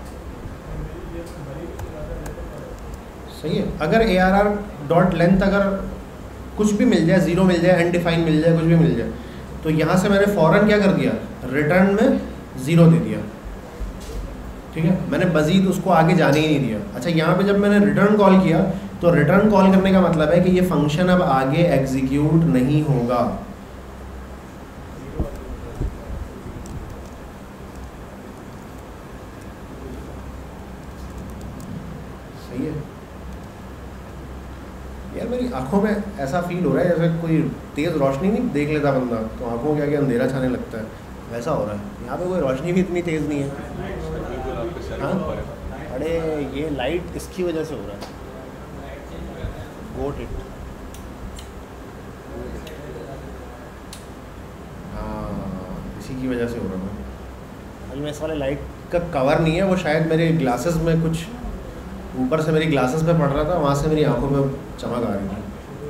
सही है। अगर ARR डॉट लेंथ अगर कुछ भी मिल जाए, 0 मिल जाए, अनडिफाइन मिल जाए, कुछ भी मिल जाए, तो यहाँ से मैंने फ़ौरन क्या कर दिया, रिटर्न में 0 दे दिया। ठीक है, मैंने मज़ीद उसको आगे जाने ही नहीं दिया। अच्छा, यहाँ पे जब मैंने रिटर्न कॉल किया, तो रिटर्न कॉल करने का मतलब है कि ये फंक्शन अब आगे एग्जीक्यूट नहीं होगा। सही है यार, मेरी आंखों में ऐसा फील हो रहा है जैसे कोई तेज़ रोशनी नहीं देख लेता बंदा तो आंखों के आगे अंधेरा छाने लगता है, वैसा हो रहा है। यहाँ पे कोई रोशनी भी इतनी तेज़ नहीं है। हाँ, अरे ये लाइट इसकी वजह से हो रहा है। Got it. इसी की वजह से हो रहा है। अभी मैं इस वाले लाइट का कवर नहीं है, वो शायद मेरे ग्लासेस में कुछ ऊपर से मेरी ग्लासेस पे पड़ रहा था, वहाँ से मेरी आंखों में चमक आ रही थी।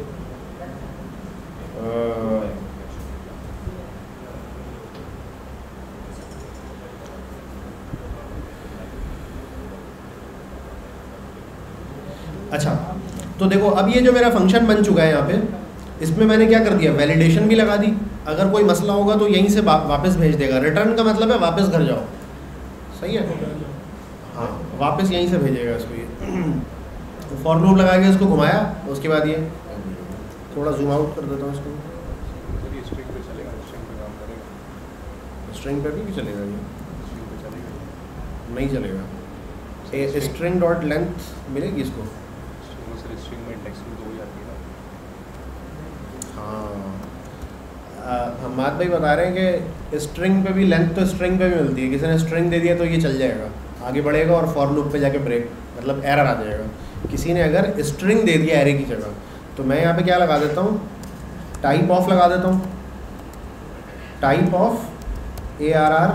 अच्छा, तो देखो अब ये जो मेरा फंक्शन बन चुका है यहाँ पे, इसमें मैंने क्या कर दिया, वैलिडेशन भी लगा दी। अगर कोई मसला होगा तो यहीं से वापस भेज देगा। रिटर्न का मतलब है वापस घर जाओ, सही है, हाँ वापस यहीं से भेजेगा इसको। ये फॉर लूप लगा के इसको घुमाया, उसके बाद ये थोड़ा जूम आउट कर देता हूँ इसको। स्ट्रिंग पे चलेगा, स्ट्रिंग पे काम करेगा। स्ट्रिंग पे भी चलेगा ये? स्ट्रिंग पे चलेगा, नहीं चलेगा। स्ट्रिंग डॉट लेंथ मिलेगी इसको? स्ट्रिंग में इंडेक्स में 2 हो जाती है ना। हाँ, हमाद भाई बता रहे हैं कि स्ट्रिंग पे भी लेंथ तो स्ट्रिंग पे भी मिलती है। किसी ने स्ट्रिंग दे दिया तो ये चल जाएगा, आगे बढ़ेगा और फॉर लूप पे जाके ब्रेक मतलब एरर आ जाएगा। किसी ने अगर स्ट्रिंग दे दिया एरे की जगह, तो मैं यहाँ पे क्या लगा देता हूँ, टाइप ऑफ लगा देता हूँ। Type of ARR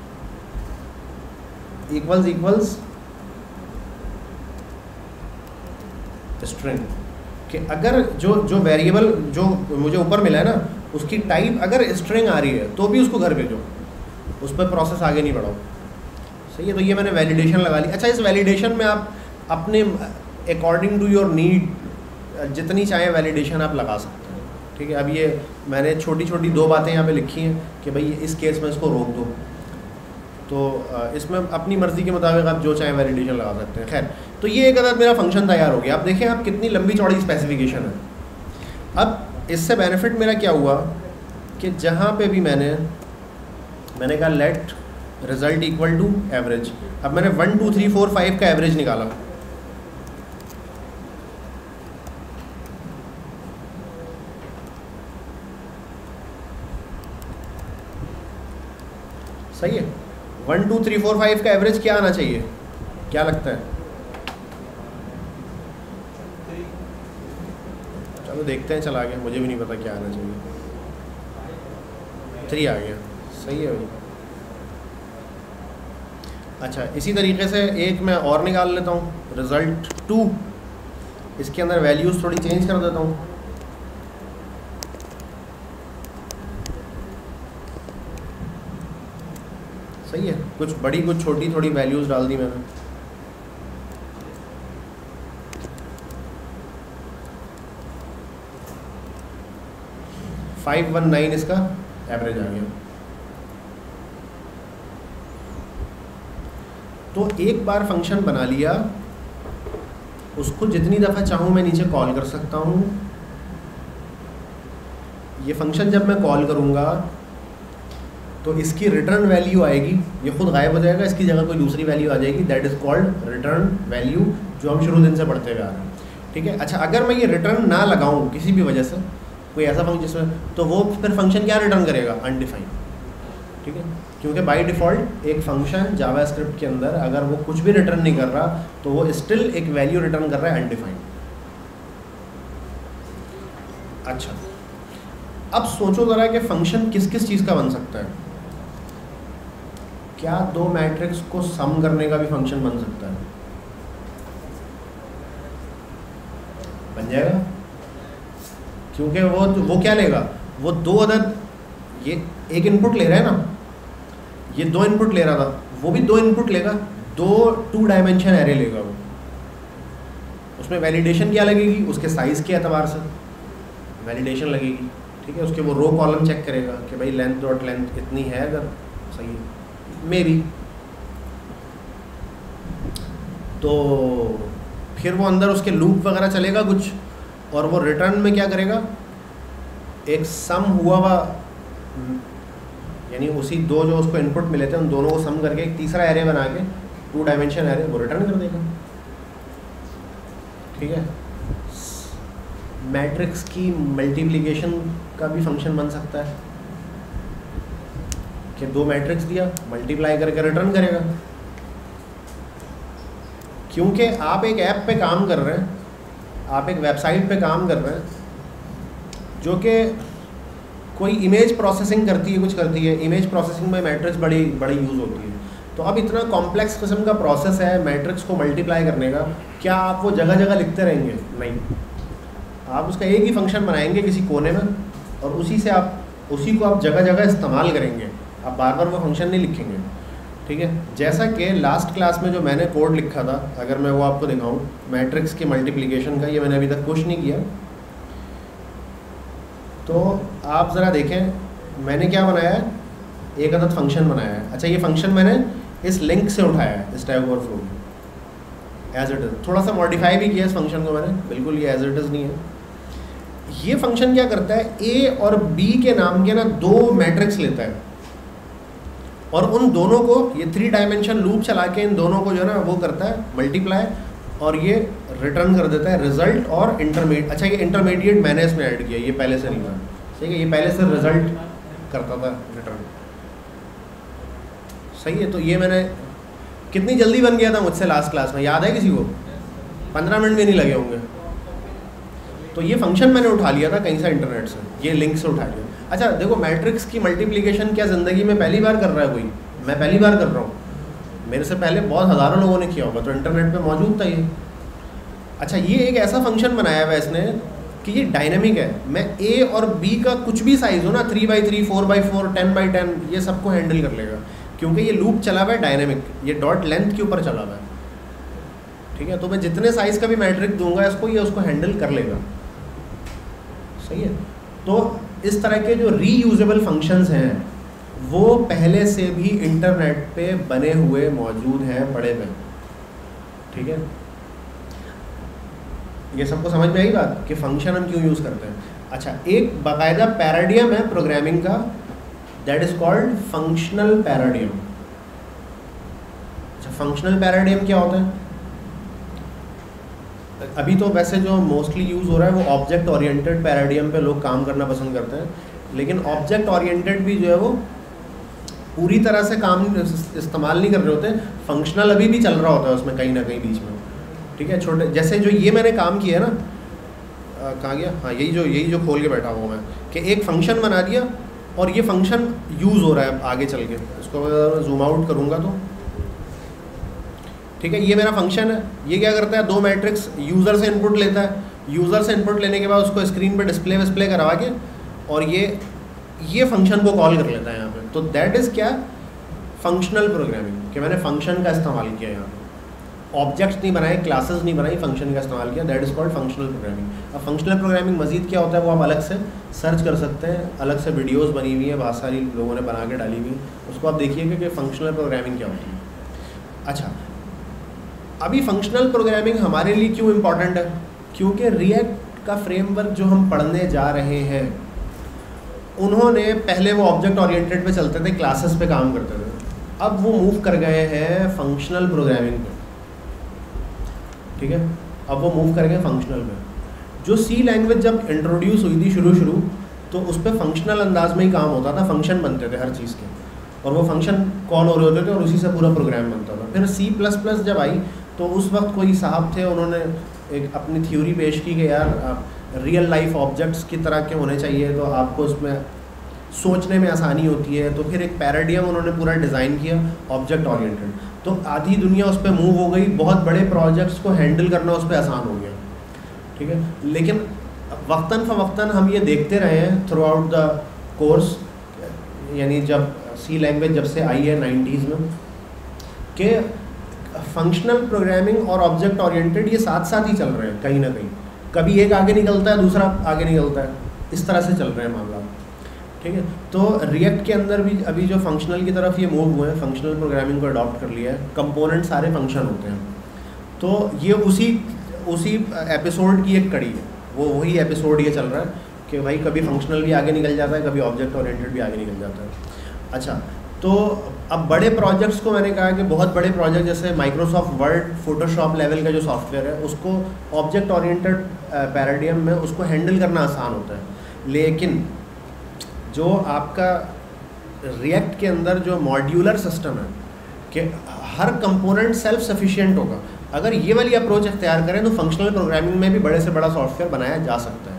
equals string कि अगर जो वेरिएबल जो मुझे ऊपर मिला है ना, उसकी टाइप अगर स्ट्रिंग आ रही है तो भी उसको घर भेजो, उस पर प्रोसेस आगे नहीं बढ़ाओ। सही है, तो ये मैंने वैलिडेशन लगा ली। अच्छा, इस वैलिडेशन में आप अपने अकॉर्डिंग टू योर नीड जितनी चाहे वैलिडेशन आप लगा सकते हैं, ठीक है। अब ये मैंने छोटी छोटी 2 बातें यहाँ पे लिखी हैं कि भाई इस केस में इसको रोक दो, तो इसमें अपनी मर्ज़ी के मुताबिक आप जो चाहे वैलिडेशन लगा सकते हैं। खैर, तो ये एक अदद मेरा फंक्शन तैयार हो गया। आप देखें आप कितनी लंबी चौड़ी स्पेसिफिकेशन है। अब इससे बेनिफिट मेरा क्या हुआ कि जहाँ पे भी मैंने कहा let result equal to average, अब मैंने 1 2 3 4 5 का एवरेज निकाला। सही है, 1 2 3 4 5 का एवरेज क्या आना चाहिए, क्या लगता है? चलो देखते हैं, चला गया, मुझे भी नहीं पता क्या आना चाहिए। 3 आ गया, सही है भाई। अच्छा, इसी तरीके से एक मैं और निकाल लेता हूँ, रिज़ल्ट 2। इसके अंदर वैल्यूज़ थोड़ी चेंज कर देता हूँ। सही है, कुछ बड़ी कुछ छोटी थोड़ी वैल्यूज़ डाल दी मैंने। फाइव 519 इसका एवरेज आ गया। तो एक बार फंक्शन बना लिया, उसको जितनी दफ़ा चाहूँ मैं नीचे कॉल कर सकता हूँ। ये फंक्शन जब मैं कॉल करूँगा तो इसकी रिटर्न वैल्यू आएगी, ये खुद गायब हो जाएगा, इसकी जगह कोई दूसरी वैल्यू आ जाएगी, that is called return value, जो हम शुरू दिन से पढ़ते हुए आ रहे हैं। ठीक है। अच्छा, अगर मैं ये रिटर्न ना लगाऊँ किसी भी वजह से, कोई ऐसा फंक्शन जिसमें, तो वो फिर फंक्शन क्या रिटर्न करेगा? अनडिफाइंड। ठीक है, क्योंकि बाय डिफ़ॉल्ट एक फंक्शन जावास्क्रिप्ट के अंदर अगर वो कुछ भी रिटर्न नहीं कर रहा तो वो स्टिल एक वैल्यू रिटर्न कर रहा है अनडिफाइंड। अच्छा, अब सोचो ज़रा कि फंक्शन किस किस चीज़ का बन सकता है। क्या 2 मैट्रिक्स को सम करने का भी फंक्शन बन सकता है? बन जाएगा, क्योंकि वो क्या लेगा, वो 2 अदद, ये एक इनपुट ले रहा है ना, ये 2 इनपुट ले रहा था, वो भी 2 इनपुट लेगा, 2 डायमेंशन एरे लेगा वो। उसमें वैलिडेशन क्या लगेगी? उसके साइज़ के एतबार से वैलिडेशन लगेगी। ठीक है, उसके वो रो कॉलम चेक करेगा कि भाई लेंथ डॉट लेंथ इतनी है, अगर सही है मे बी, तो फिर वो अंदर उसके लूप वगैरह चलेगा कुछ, और वो रिटर्न में क्या करेगा, एक सम हुआ हुआ, यानी उसी 2 जो उसको इनपुट मिले थे उन दोनों को सम करके एक तीसरा एरे बना के 2 डायमेंशन एरे वो रिटर्न कर देगा। ठीक है, मैट्रिक्स की मल्टीप्लिकेशन का भी फंक्शन बन सकता है कि 2 मैट्रिक्स दिया, मल्टीप्लाई करके रिटर्न करेगा। क्योंकि आप एक ऐप पे काम कर रहे हैं, आप एक वेबसाइट पे काम कर रहे हैं जो कि कोई इमेज प्रोसेसिंग करती है, कुछ करती है, इमेज प्रोसेसिंग में मैट्रिक्स बड़ी बड़ी यूज़ होती है। तो अब इतना कॉम्प्लेक्स किस्म का प्रोसेस है मैट्रिक्स को मल्टीप्लाई करने का, क्या आप वो जगह जगह लिखते रहेंगे? नहीं, आप उसका एक ही फंक्शन बनाएंगे किसी कोने में और उसी को आप जगह जगह इस्तेमाल करेंगे, आप बार बार वो फंक्शन नहीं लिखेंगे। ठीक है, जैसा कि लास्ट क्लास में जो मैंने कोड लिखा था, अगर मैं वो आपको दिखाऊं मैट्रिक्स के मल्टीप्लिकेशन का, ये मैंने अभी तक कुछ नहीं किया, तो आप ज़रा देखें मैंने क्या बनाया है, एक अदद फंक्शन बनाया है। अच्छा, ये फंक्शन मैंने इस लिंक से उठाया है स्टैक ओवरफ्लो में, एज इट इज़, थोड़ा सा मॉडिफाई भी किया इस फंक्शन को मैंने, बिल्कुल ये एज इट इज़ नहीं है। ये फंक्शन क्या करता है, ए और बी के नाम के ना दो मैट्रिक्स लेता है और उन दोनों को ये 3 डायमेंशन लूप चला के इन दोनों को जो है ना वो करता है मल्टीप्लाई, और ये रिटर्न कर देता है रिजल्ट और इंटरमीडिएट। अच्छा, ये इंटरमीडिएट मैंने इसमें ऐड किया, ये पहले से नहीं था, ठीक है, ये पहले से रिजल्ट करता था रिटर्न, सही है। तो ये मैंने कितनी जल्दी बन गया था मुझसे लास्ट क्लास में, याद है किसी को? 15 मिनट भी नहीं लगे होंगे। तो ये फंक्शन मैंने उठा लिया था कहीं से, इंटरनेट से, ये लिंक से उठा लिया। अच्छा देखो, मैट्रिक्स की मल्टीप्लिकेशन क्या ज़िंदगी में पहली बार कर रहा है कोई? मैं पहली बार कर रहा हूँ, मेरे से पहले बहुत हज़ारों लोगों ने किया होगा, तो इंटरनेट पे मौजूद था ये। अच्छा, ये एक ऐसा फंक्शन बनाया हुआ है इसने कि ये डायनेमिक है, मैं ए और बी का कुछ भी साइज़ हो ना, 3x3, 4x4, 10x10, ये सबको हैंडल कर लेगा, क्योंकि ये लूप चला हुआ है डायनेमिक, ये डॉट लेंथ के ऊपर चला हुआ है। ठीक है, तो मैं जितने साइज़ का भी मैट्रिक दूंगा इसको, ये उसको हैंडल कर लेगा, सही है। तो इस तरह के जो रीयूजेबल फंक्शंस हैं वो पहले से भी इंटरनेट पे बने हुए मौजूद हैं, पड़े हुए, ठीक है। ये सबको समझ में आई बात कि फंक्शन हम क्यों यूज़ करते हैं। अच्छा, एक बाकायदा पैराडियम है प्रोग्रामिंग का, that is called functional paradigm. अच्छा, फंक्शनल पैराडियम क्या होता है? अभी तो वैसे जो मोस्टली यूज़ हो रहा है वो ऑब्जेक्ट ओरिएंटेड पैराडियम पे लोग काम करना पसंद करते हैं, लेकिन ऑब्जेक्ट ओरिएंटेड भी जो है वो पूरी तरह से काम इस्तेमाल नहीं कर रहे होते, फंक्शनल अभी भी चल रहा होता है उसमें कहीं ना कहीं बीच में, ठीक है। छोटे जैसे जो ये मैंने काम किया है ना, कहाँ गया, हाँ यही जो खोल के बैठा हुआ मैं, कि एक फंक्शन बना दिया और ये फंक्शन यूज़ हो रहा है आगे चल के, इसको मैं जूम आउट करूँगा तो ठीक है, ये मेरा फंक्शन है। ये क्या करता है, दो मैट्रिक्स यूज़र से इनपुट लेता है, यूज़र से इनपुट लेने के बाद उसको स्क्रीन पे डिस्प्ले करवा के और ये फंक्शन को कॉल कर लेता है यहाँ पे। तो दैट इज़ क्या, फंक्शनल प्रोग्रामिंग, कि मैंने फंक्शन का इस्तेमाल किया यहाँ पे, ऑब्जेक्ट्स नहीं बनाए, क्लासेस नहीं बनाई, फंक्शन का इस्तेमाल किया, that is called functional programming. अब फंक्शनल प्रोग्रामिंग मजीद क्या होता है वो आप अलग से सर्च कर सकते हैं, अलग से वीडियोज़ बनी हुई है, बहुत सारी लोगों ने बना के डाली हुई, उसको आप देखिएगा कि फंक्शनल प्रोग्रामिंग क्या होती है। अच्छा, अभी फंक्शनल प्रोग्रामिंग हमारे लिए क्यों इम्पॉर्टेंट है? क्योंकि रिएक्ट का फ्रेमवर्क जो हम पढ़ने जा रहे हैं, उन्होंने पहले वो ऑब्जेक्ट ओरिएंटेड पे चलते थे, क्लासेस पे काम करते थे, अब वो मूव कर गए हैं फंक्शनल प्रोग्रामिंग पे, ठीक है। अब वो मूव कर गए फंक्शनल में। जो सी लैंग्वेज जब इंट्रोड्यूस हुई थी शुरू तो उस पर फंक्शनल अंदाज में ही काम होता था, फंक्शन बनते थे हर चीज़ के, और वो फंक्शन कॉल हो रहे होते थे और उसी से पूरा प्रोग्राम बनता था। फिर C++ जब आई तो उस वक्त कोई साहब थे, उन्होंने एक अपनी थ्योरी पेश की कि यार रियल लाइफ ऑब्जेक्ट्स की तरह के होने चाहिए, तो आपको उसमें सोचने में आसानी होती है। तो फिर एक पैराडियम उन्होंने पूरा डिज़ाइन किया ऑब्जेक्ट ओरिएंटेड, तो आधी दुनिया उस पर मूव हो गई, बहुत बड़े प्रोजेक्ट्स को हैंडल करना उस पर आसान हो गया, ठीक है। लेकिन वक्तन फ़वक्तन हम ये देखते रहे हैं थ्रू आउट द कोर्स, यानी जब सी लैंग्वेज जब से आई है 90s में, कि फंक्शनल प्रोग्रामिंग और ऑब्जेक्ट ओरिएंटेड ये साथ साथ ही चल रहे हैं कहीं ना कहीं, कभी एक आगे निकलता है दूसरा आगे निकलता है, इस तरह से चल रहे हैं मामला, ठीक है। तो रिएक्ट के अंदर भी अभी जो फंक्शनल की तरफ ये मूव हुए हैं, फंक्शनल प्रोग्रामिंग को अडॉप्ट कर लिया है, कंपोनेंट सारे फंक्शन होते हैं। तो ये उसी एपिसोड की एक कड़ी है, वही एपिसोड ये चल रहा है कि भाई कभी फंक्शनल भी आगे निकल जाता है, कभी ऑब्जेक्ट ओरिएंटेड भी आगे निकल जाता है। अच्छा, तो अब बड़े प्रोजेक्ट्स को मैंने कहा कि बहुत बड़े प्रोजेक्ट जैसे माइक्रोसॉफ्ट वर्ड, फोटोशॉप लेवल का जो सॉफ्टवेयर है, उसको ऑब्जेक्ट ओरिएंटेड पैराडियम में उसको हैंडल करना आसान होता है। लेकिन जो आपका रिएक्ट के अंदर जो मॉड्यूलर सिस्टम है कि हर कंपोनेंट सेल्फ सफिशिएंट होगा, अगर ये वाली अप्रोच इख्तियार करें तो फंक्शनल प्रोग्रामिंग में भी बड़े से बड़ा सॉफ्टवेयर बनाया जा सकता है,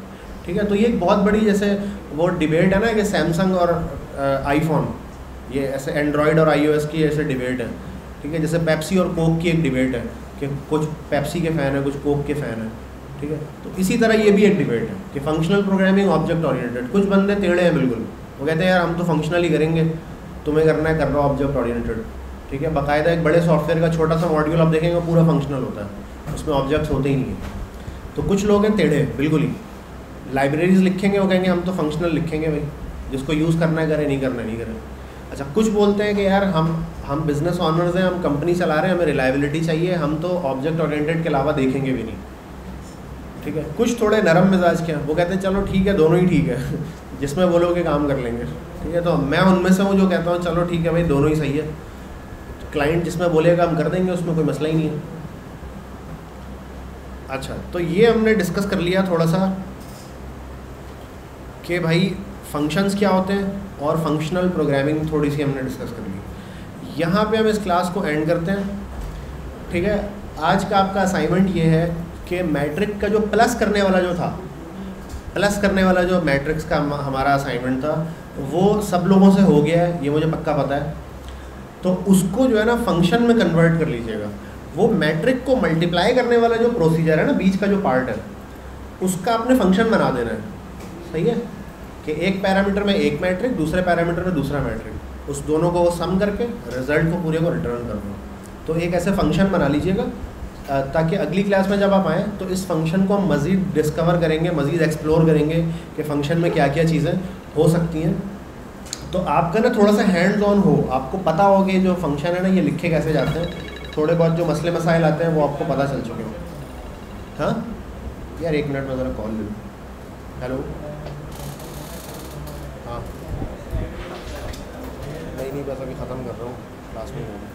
ठीक है। तो ये एक बहुत बड़ी जैसे वो डिबेट है ना कि सैमसंग और आईफोन, ये ऐसे एंड्रॉयड और iOS की ऐसे डिबेट है, ठीक है। जैसे पेप्सी और कोक की एक डिबेट है कि कुछ पेप्सी के फ़ैन है, कुछ कोक के फ़ैन है, ठीक है। तो इसी तरह ये भी एक डिबेट है कि फंक्शनल प्रोग्रामिंग ऑब्जेक्ट ओरिएंटेड। कुछ बंदे टेढ़े हैं बिल्कुल, वो कहते हैं यार हम तो फंक्शनल ही करेंगे, तुम्हें करना है कर रहा ऑब्जेक्ट ओरिएंटेड, ठीक है। बाकायदा एक बड़े सॉफ्टवेयर का छोटा सा मॉड्यूल आप देखेंगे पूरा फंक्शनल होता है, उसमें ऑब्जेक्ट्स होते ही नहीं है। तो कुछ लोग हैं टेढ़े बिल्कुल ही, लाइब्रेरीज लिखेंगे, वो कहेंगे हम तो फंक्शनल लिखेंगे भाई, जिसको यूज़ करना है करे, नहीं करना नहीं करे। अच्छा, कुछ बोलते हैं कि यार हम बिज़नेस ऑनर्स हैं, हम कंपनी चला रहे हैं, हमें रिलायबिलिटी चाहिए, हम तो ऑब्जेक्ट ओरिएंटेड के अलावा देखेंगे भी नहीं, ठीक है। कुछ थोड़े नरम मिजाज के हैं, वो कहते हैं चलो ठीक है दोनों ही ठीक है जिसमें बोलोगे काम कर लेंगे, ठीक है। तो मैं उनमें से हूँ जो कहता हूँ चलो ठीक है भाई दोनों ही सही है, क्लाइंट जिसमें बोलेगा हम कर देंगे, उसमें कोई मसला ही नहीं है। अच्छा, तो ये हमने डिस्कस कर लिया थोड़ा सा कि भाई फंक्शंस क्या होते हैं और फंक्शनल प्रोग्रामिंग थोड़ी सी हमने डिस्कस कर ली। यहाँ पे हम इस क्लास को एंड करते हैं, ठीक है। आज का आपका असाइनमेंट ये है कि मैट्रिक का जो प्लस करने वाला जो था, प्लस करने वाला जो मैट्रिक्स का हमारा असाइनमेंट था वो सब लोगों से हो गया है, ये मुझे पक्का पता है। तो उसको जो है ना फंक्शन में कन्वर्ट कर लीजिएगा। वो मैट्रिक को मल्टीप्लाई करने वाला जो प्रोसीजर है ना, बीच का जो पार्ट है, उसका आपने फंक्शन बना देना है, सही है। कि एक पैरामीटर में एक मैट्रिक, दूसरे पैरामीटर में दूसरा मैट्रिक, उस दोनों को वो सम करके रिजल्ट को पूरे को रिटर्न कर दो। तो एक ऐसे फंक्शन बना लीजिएगा ताकि अगली क्लास में जब आप आएँ तो इस फंक्शन को हम मज़ीद डिस्कवर करेंगे, मज़ीद एक्सप्लोर करेंगे कि फ़ंक्शन में क्या क्या चीज़ें हो सकती हैं। तो आपका ना थोड़ा सा हैंड्स ऑन हो, आपको पता हो कि जो फंक्शन है ना ये लिखे कैसे जाते हैं, थोड़े बहुत जो मसले मसाइल आते हैं वो आपको पता चल चुके हो। हाँ यार एक मिनट में ज़रा कॉल ले लूँ। हेलो, हाँ नहीं बस अभी ख़त्म कर रहा हूँ, क्लास में हूँ।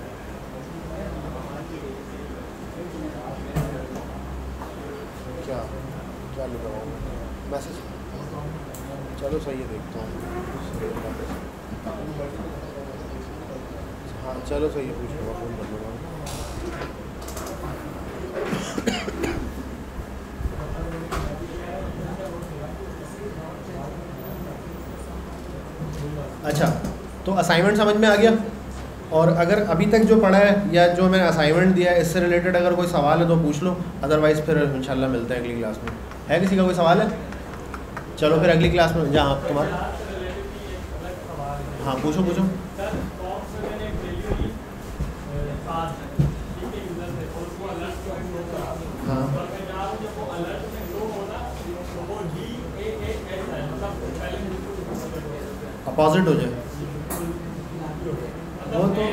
क्या क्या लिखा हुआ मैसेज? चलो सही है, देखता हूँ। हाँ चलो सही है, पूछ लूँगा, फ़ोन कर लूँगा। अच्छा, तो असाइनमेंट समझ में आ गया। और अगर अभी तक जो पढ़ा है या जो मैंने असाइनमेंट दिया है इससे रिलेटेड अगर कोई सवाल है तो पूछ लो, अदरवाइज़ फिर इंशाल्लाह मिलते हैं अगली क्लास में। है किसी का कोई सवाल है? चलो फिर अगली क्लास में जहाँ तुम्हारा, हाँ पूछो पूछो। हाँ अपोजिट हो जाए वो तो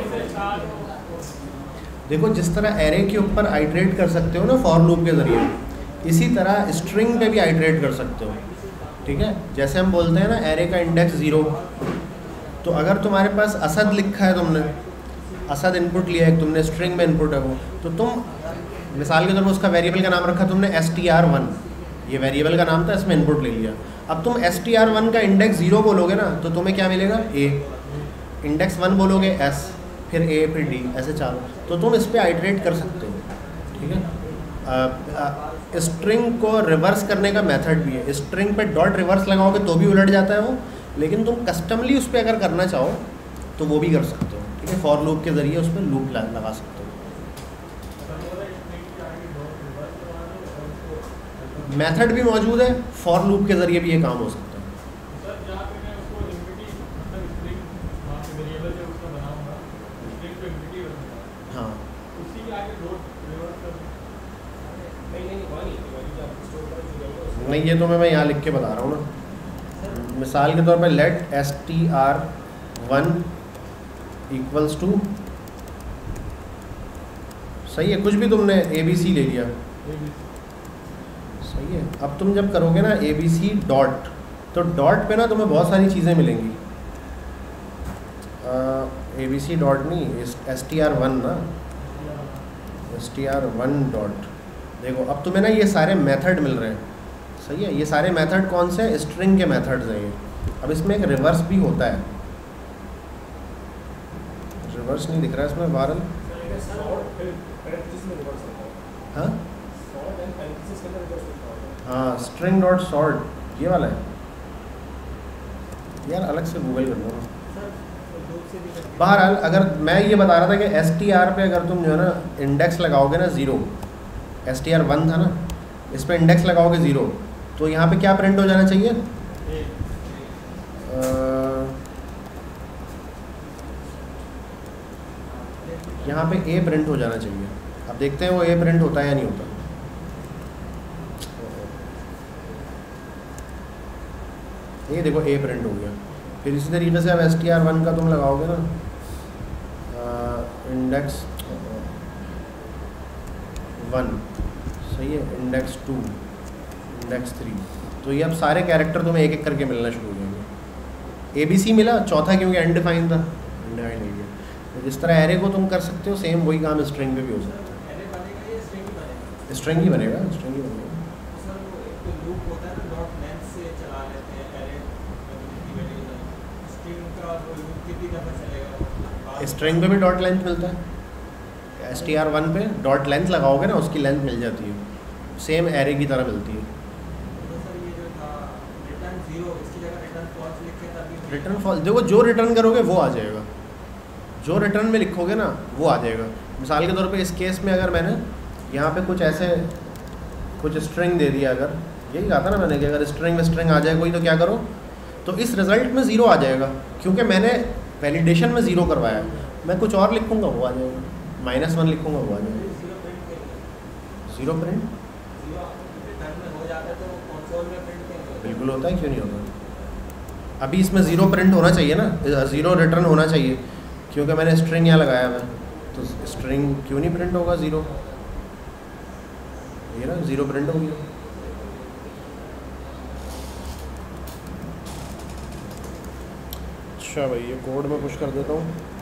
देखो, जिस तरह एरे के ऊपर आइटरेट कर सकते हो ना फॉर लूप के ज़रिए, इसी तरह स्ट्रिंग पे भी आइटरेट कर सकते हो, ठीक है। जैसे हम बोलते हैं ना एरे का इंडेक्स 0, तो अगर तुम्हारे पास असद लिखा है, तुमने असद इनपुट लिया है, तुमने स्ट्रिंग में इनपुट है वो, तो तुम मिसाल के तौर पर उसका वेरिएबल का नाम रखा तुमने str1, ये वेरिएबल का नाम था, इसमें इनपुट ले लिया। अब तुम str1 का इंडेक्स 0 बोलोगे ना तो तुम्हें क्या मिलेगा? a। इंडेक्स 1 बोलोगे s, फिर a फिर d, ऐसे चारों। तो तुम इस पर आइटरेट कर सकते हो, ठीक है। स्ट्रिंग को रिवर्स करने का मेथड भी है। स्ट्रिंग पे डॉट रिवर्स लगाओगे तो भी उलट जाता है वो, लेकिन तुम कस्टमली उस पर अगर करना चाहो तो वो भी कर सकते हो, ठीक है। फॉर लूप के ज़रिए उस पर लूप लगा सकते हो। मेथड भी मौजूद है, फॉर लूप के ज़रिए भी ये काम हो सकता है। हाँ नहीं, ये तो मैं यहाँ लिख के बता रहा हूँ ना। मिसाल के तौर पे लेट str1 इक्वल्स टू, सही है, कुछ भी तुमने abc ले लिया, सही है। अब तुम जब करोगे ना abc डॉट, तो डॉट पे ना तुम्हें बहुत सारी चीज़ें मिलेंगी। abc डॉट नहीं, str1 ना, str1 डॉट। देखो अब तुम्हें ना ये सारे मेथड मिल रहे हैं, सही है। ये सारे मेथड कौन से हैं? स्ट्रिंग के मेथड्स हैं ये। अब इसमें एक रिवर्स भी होता है, रिवर्स नहीं दिख रहा है इसमें बहरहाल। हाँ हाँ, स्ट्रिंग डॉट सॉर्ट ये वाला है यार, अलग से गूगल कर लो। सर लूप से भी करके बहरहाल अगर मैं ये बता रहा था कि STR पे अगर तुम जो है ना इंडेक्स लगाओगे ना 0, STR 1 था ना, इस पर इंडेक्स लगाओगे 0, तो यहाँ पे क्या प्रिंट हो जाना चाहिए? यहाँ पे A प्रिंट हो जाना चाहिए। अब देखते हैं वो A प्रिंट होता है या नहीं होता। ये देखो A प्रिंट हो गया। फिर इसी तरीके से अब STR 1 का तुम लगाओगे ना इंडेक्स 1, सही है, इंडेक्स 2, इंडेक्स 3, तो ये अब सारे कैरेक्टर तुम्हें एक एक करके मिलना शुरू हो जाएंगे। ABC मिला, चौथा क्योंकि अनडिफाइन था, अनडिफाइन हो गया। तो जिस तरह एरे को तुम कर सकते हो, सेम वही काम स्ट्रिंग पे भी हो सकता एरे बनेगा या स्ट्रिंग ही बनेगा? है। स्ट्रिंग ही बनेगा, स्ट्रिंग ही बनेगा। सर वो एक तो लूप होता है ना, डॉट लेंथ से चला लेते हैं एरे वैल्यूज, स्ट्रिंग का लूप कितनी दफ़ा चलेगा? स्ट्रिंग पे भी डॉट लेंथ मिलता है। STR 1 पे डॉट लेंथ लगाओगे ना, उसकी लेंथ मिल जाती है, सेम एरे की तरह मिलती है। तो सर ये जो था रिटर्न 0, इसकी जगह रिटर्न फॉल्स लिखे तभी रिटर्न फॉल्स, देखो जो रिटर्न करोगे वो आ जाएगा, जो रिटर्न में लिखोगे ना वो आ जाएगा। मिसाल के तौर पे इस केस में अगर मैंने यहाँ पे कुछ ऐसे कुछ स्ट्रिंग दे दिया, अगर यही कहा था ना मैंने कि अगर स्ट्रिंग में स्ट्रिंग आ जाए कोई, तो क्या करो, तो इस रिज़ल्ट में 0 आ जाएगा, क्योंकि मैंने वैलिडेशन में 0 करवाया है। मैं कुछ और लिखूँगा वो आ जाएगा, -1 लिखूँगा वो आ जाएगा। 0 प्रिंट रिटर्न में हो जाता है तो कंसोल में प्रिंट करेंगे। बिल्कुल होता है, क्यों नहीं होता। अभी इसमें 0 प्रिंट होना चाहिए ना, 0 रिटर्न होना चाहिए, क्योंकि मैंने स्ट्रिंग यहाँ लगाया हुआ है, तो स्ट्रिंग क्यों नहीं प्रिंट होगा 0? ये ना 0 प्रिंट हो गया। अच्छा भाई, ये कोड में पुश कर देता हूँ।